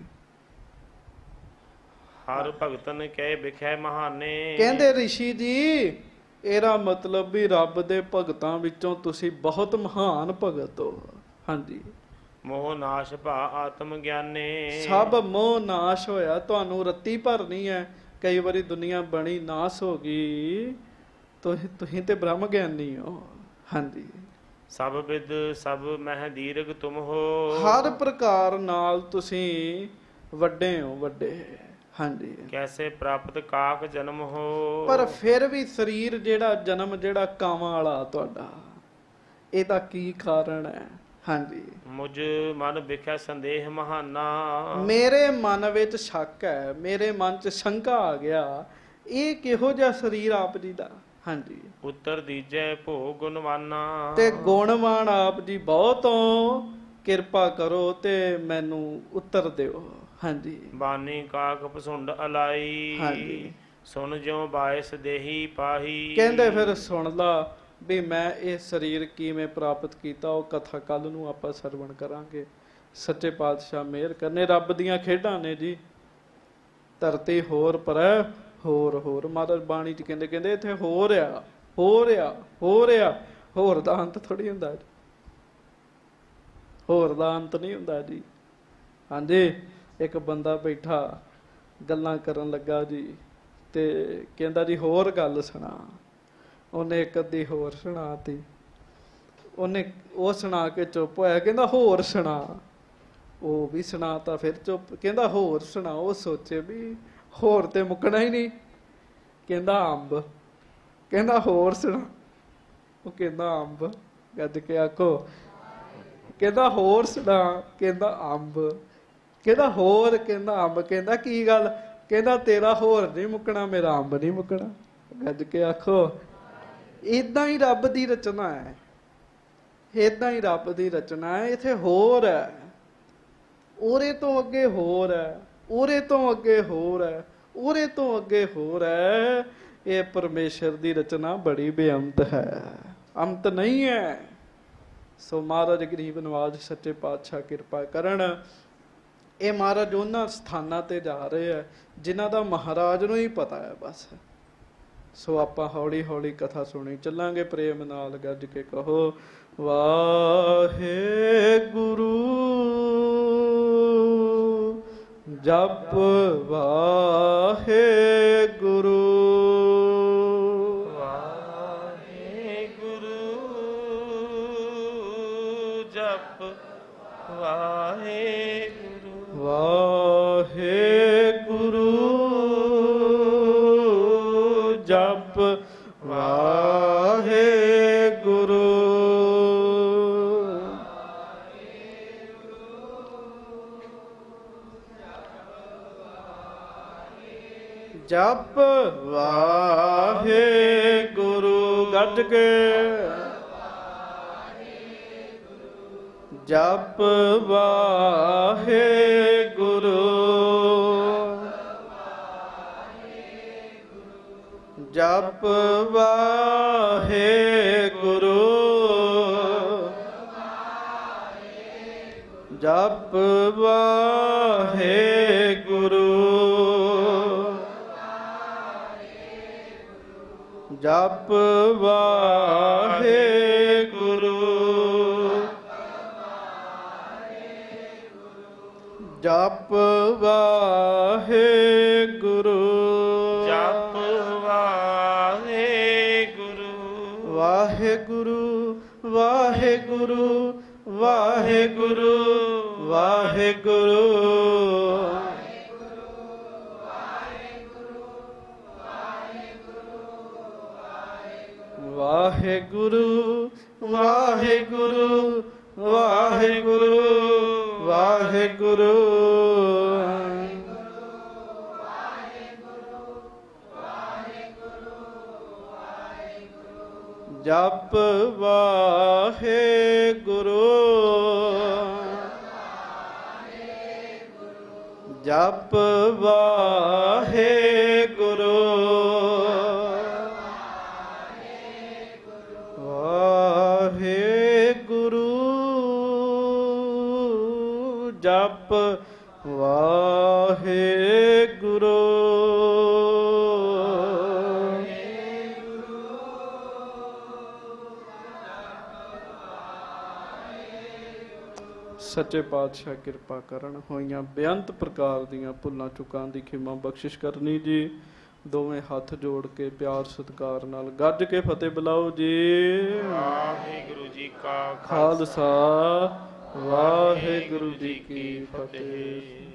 ਹਰ ਭਗਤਨ ਕਹਿ ਵਿਖੇ ਮਹਾਨੇ। ਕਹਿੰਦੇ ਰਿਸ਼ੀ ਜੀ ਇਹਦਾ ਮਤਲਬ ਵੀ ਰੱਬ ਦੇ ਭਗਤਾਂ ਵਿੱਚੋਂ ਤੁਸੀਂ ਬਹੁਤ ਮਹਾਨ ਭਗਤ ਹੋ। ਹਾਂਜੀ। ਮੋਹ ਨਾਸ਼ ਭਾ ਆਤਮ ਗਿਆਨੇ। ਸਭ ਮੋਹ ਨਾਸ਼ ਹੋਇਆ। ਤੁਹਾਨੂੰ ਰੱਤੀ ਭਰਨੀ ਹੈ। ਕਈ ਵਾਰੀ ਦੁਨੀਆ ਬਣੀ ਨਾਸ ਹੋ ਗਈ। ਤੁਸੀਂ ਤੁਸੀਂ ਤੇ ਬ੍ਰਹਮ ਗਿਆਨੀ ਹੋ। ਹਾਂਜੀ। ਸਭ ਵਿਦ ਸਭ ਮਹਿ ਦੀਰਘ ਤੁਮ ਹੋ। ਹਰ ਪ੍ਰਕਾਰ ਨਾਲ ਤੁਸੀਂ ਵੱਡੇ ਹੋ ਵੱਡੇ। ਹਾਂਜੀ। ਕੈਸੇ ਪ੍ਰਾਪਤ ਕਾਕ ਜਨਮ ਹੋ। ਪਰ ਫਿਰ ਵੀ ਸਰੀਰ ਜਿਹੜਾ ਜਨਮ ਜਿਹੜਾ ਕਾਵਾਂ ਵਾਲਾ ਤੁਹਾਡਾ ਇਹਦਾ ਕੀ ਕਾਰਨ ਹੈ। ਹਾਂਜੀ। ਮੁਝ ਮਨ ਵਿਖੇ ਸੰਦੇਹ ਮਹਾਨਾ। ਮੇਰੇ ਮਨ ਵਿੱਚ ਸ਼ੱਕ ਹੈ। ਮੇਰੇ ਮਨ 'ਚ ਸ਼ੰਕਾ ਆ ਗਿਆ ਇਹ ਕਿਹੋ ਜਿਹਾ ਸਰੀਰ ਆਪ ਜੀ ਦਾ। ਹਾਂਜੀ। ਉੱਤਰ ਦੀਜੈ ਭੋ ਗੁਣਵਾਨਾ। ਤੇ ਗੁਣਵਾਨ ਆਪ ਜੀ ਬਹੁਤ ਹੋ। ਕਿਰਪਾ ਕਰੋ ਤੇ ਮੈਨੂੰ ਉੱਤਰ ਦਿਓ। ਹਾਂਜੀ। ਬਾਨੀ ਕਾਕ ਪਸੁੰਡ ਅਲਾਈ। ਹਾਂਜੀ। ਸੁਣ ਜਿਉ ਬਾਇਸ ਦੇਹੀ ਪਾਹੀ। ਕਹਿੰਦੇ ਫਿਰ ਸੁਣ ਲਾ ਵੀ ਮੈਂ ਇਹ ਸਰੀਰ ਕਿਵੇਂ ਪ੍ਰਾਪਤ ਕੀਤਾ। ਉਹ ਕਥਾ ਕੱਲ ਨੂੰ ਆਪਾਂ ਸਰਵਣ ਕਰਾਂਗੇ। ਸੱਚੇ ਪਾਤਸ਼ਾਹ ਮਿਹਰ ਕਰਨੇ। ਰੱਬ ਦੀਆਂ ਖੇਡਾਂ ਨੇ ਜੀ। ਧਰਤੀ ਹੋਰ ਪਰੈ ਹੋਰ ਹੋਰ। ਮਹਾਰਾਜ ਬਾਣੀ 'ਚ ਕਹਿੰਦੇ ਕਹਿੰਦੇ ਇੱਥੇ ਹੋਰ ਆ ਹੋਰ ਆ ਹੋਰ ਆ। ਹੋਰ ਦਾ ਅੰਤ ਥੋੜ੍ਹੀ ਹੁੰਦਾ ਜੀ। ਹੋਰ ਦਾ ਅੰਤ ਨਹੀਂ ਹੁੰਦਾ ਜੀ। ਹਾਂਜੀ। ਇੱਕ ਬੰਦਾ ਬੈਠਾ ਗੱਲਾਂ ਕਰਨ ਲੱਗਾ ਜੀ ਤੇ ਕਹਿੰਦਾ ਜੀ ਹੋਰ ਗੱਲ ਸੁਣਾ। ਉਹਨੇ ਇੱਕ ਅੱਧੀ ਹੋਰ ਸੁਣਾ ਤੀ। ਉਹਨੇ ਉਹ ਸੁਣਾ ਕੇ ਚੁੱਪ ਹੋਇਆ। ਕਹਿੰਦਾ ਹੋਰ ਸੁਣਾ। ਉਹ ਵੀ ਸੁਣਾ ਤਾ ਫਿਰ ਚੁੱਪ। ਕਹਿੰਦਾ ਹੋਰ ਸੁਣਾ। ਉਹ ਸੋਚੇ ਵੀ ਹੋਰ ਤੇ ਮੁੱਕਣਾ ਹੀ ਨਹੀਂ। ਕਹਿੰਦਾ ਅੰਬ। ਕਹਿੰਦਾ ਹੋਰ ਸੁਣਾ। ਉਹ ਕਹਿੰਦਾ ਅੰਬ। ਗੱਜ ਕੇ ਆਖੋ। ਕਹਿੰਦਾ ਹੋਰ ਸੁਣਾ। ਕਹਿੰਦਾ ਅੰਬ। ਕਹਿੰਦਾ ਹੋਰ। ਕਹਿੰਦਾ ਅੰਬ। ਕਹਿੰਦਾ ਕੀ ਗੱਲ। ਕਹਿੰਦਾ ਤੇਰਾ ਹੋਰ ਨਹੀਂ ਮੁੱਕਣਾ ਮੇਰਾ ਅੰਬ ਨਹੀਂ ਮੁੱਕਣਾ। ਗੱਜ ਕੇ ਆਖੋ। ਏਦਾਂ ਹੀ ਰੱਬ ਦੀ ਰਚਨਾ ਹੈ। ਏਦਾਂ ਹੀ ਰੱਬ ਦੀ ਰਚਨਾ ਹੈ। ਇੱਥੇ ਹੋਰ ਹੈ। ਉਹਦੇ ਤੋਂ ਅੱਗੇ ਹੋਰ ਹੈ। ਉਹਦੇ ਤੋਂ ਅੱਗੇ ਹੋਰ ਹੈ। ਉਹਦੇ ਤੋਂ ਅੱਗੇ ਹੋਰ ਹੈ। ਇਹ ਪਰਮੇਸ਼ਰ ਦੀ ਰਚਨਾ ਬੜੀ ਬੇਅੰਤ ਹੈ। ਅੰਤ ਨਹੀਂ ਹੈ। ਸੋ ਮਹਾਰਾਜ ਗਰੀਬ ਨਵਾਜ ਸੱਚੇ ਪਾਤਸ਼ਾਹ ਕਿਰਪਾ ਕਰਨ। ਇਹ ਮਹਾਰਾਜ ਉਹਨਾਂ ਸਥਾਨਾਂ ਤੇ ਜਾ ਰਹੇ ਹੈ ਜਿਨ੍ਹਾਂ ਦਾ ਮਹਾਰਾਜ ਨੂੰ ਹੀ ਪਤਾ ਹੈ ਬਸ। ਸੋ ਆਪਾਂ ਹੌਲੀ ਹੌਲੀ ਕਥਾ ਸੁਣੀ ਚੱਲਾਂਗੇ। ਪ੍ਰੇਮ ਨਾਲ ਗੱਜ ਕੇ ਕਹੋ ਵਾਹਿਗੁਰੂ। ਜਪ ਵਾਹਿਗੁਰੂ। ਵਾਹਿਗੁਰੂ ਜਪ ਵਾਹਿਗੁਰੂ। ਵਾਹਿਗੁਰੂ ਜਪ ਵਾਹਿਗੁਰੂ। ਜਪ ਵਾਹਿਗੁਰੂ। ਗੱਜ ਕੇ ਜਪ ਵਾਹਿਗੁਰੂ। ਜਪ ਵਾਹਿਗੁਰੂ। ਜਪ ਵਾਹਿਗੁਰੂ। ਜਪ ਵਾਹਿਗੁਰੂ। ਜਪ ਵਾਹਿਗੁਰੂ। ਜਪ ਵਾਹਿਗੁਰੂ। ਵਾਹਿਗੁਰੂ ਵਾਹਿਗੁਰੂ ਵਾਹਿਗੁਰੂ ਵਾਹਿਗੁਰੂ। ਵਾਹਿਗੁਰੂ ਵਾਹਿਗੁਰੂ ਵਾਹਿਗੁਰੂ ਵਾਹਿਗੁਰੂ ਜਪ ਵਾਹਿਗੁਰੂ ਜਪ ਵਾਹਿਗੁਰੂ ਵਾਹਿਗੁਰੂ ਜਪ ਵਾਹਿਗੁਰੂ ਸੱਚੇ ਪਾਤਸ਼ਾਹ ਕਿਰਪਾ ਕਰਨ। ਹੋਈਆਂ ਬੇਅੰਤ ਪ੍ਰਕਾਰ ਦੀਆਂ ਭੁੱਲਾਂ ਚੁੱਕਾਂ ਦੀ ਖਿਮਾ ਬਖਸ਼ਿਸ਼ ਕਰਨੀ ਜੀ। ਦੋਵੇਂ ਹੱਥ ਜੋੜ ਕੇ ਪਿਆਰ ਸਤਿਕਾਰ ਨਾਲ ਗੱਜ ਕੇ ਫਤਿਹ ਬੁਲਾਓ ਜੀ। ਵਾਹਿਗੁਰੂ ਜੀ ਕਾ ਖਾਲਸਾ ਵਾਹਿਗੁਰੂ ਜੀ ਕੀ ਫਤਿਹ।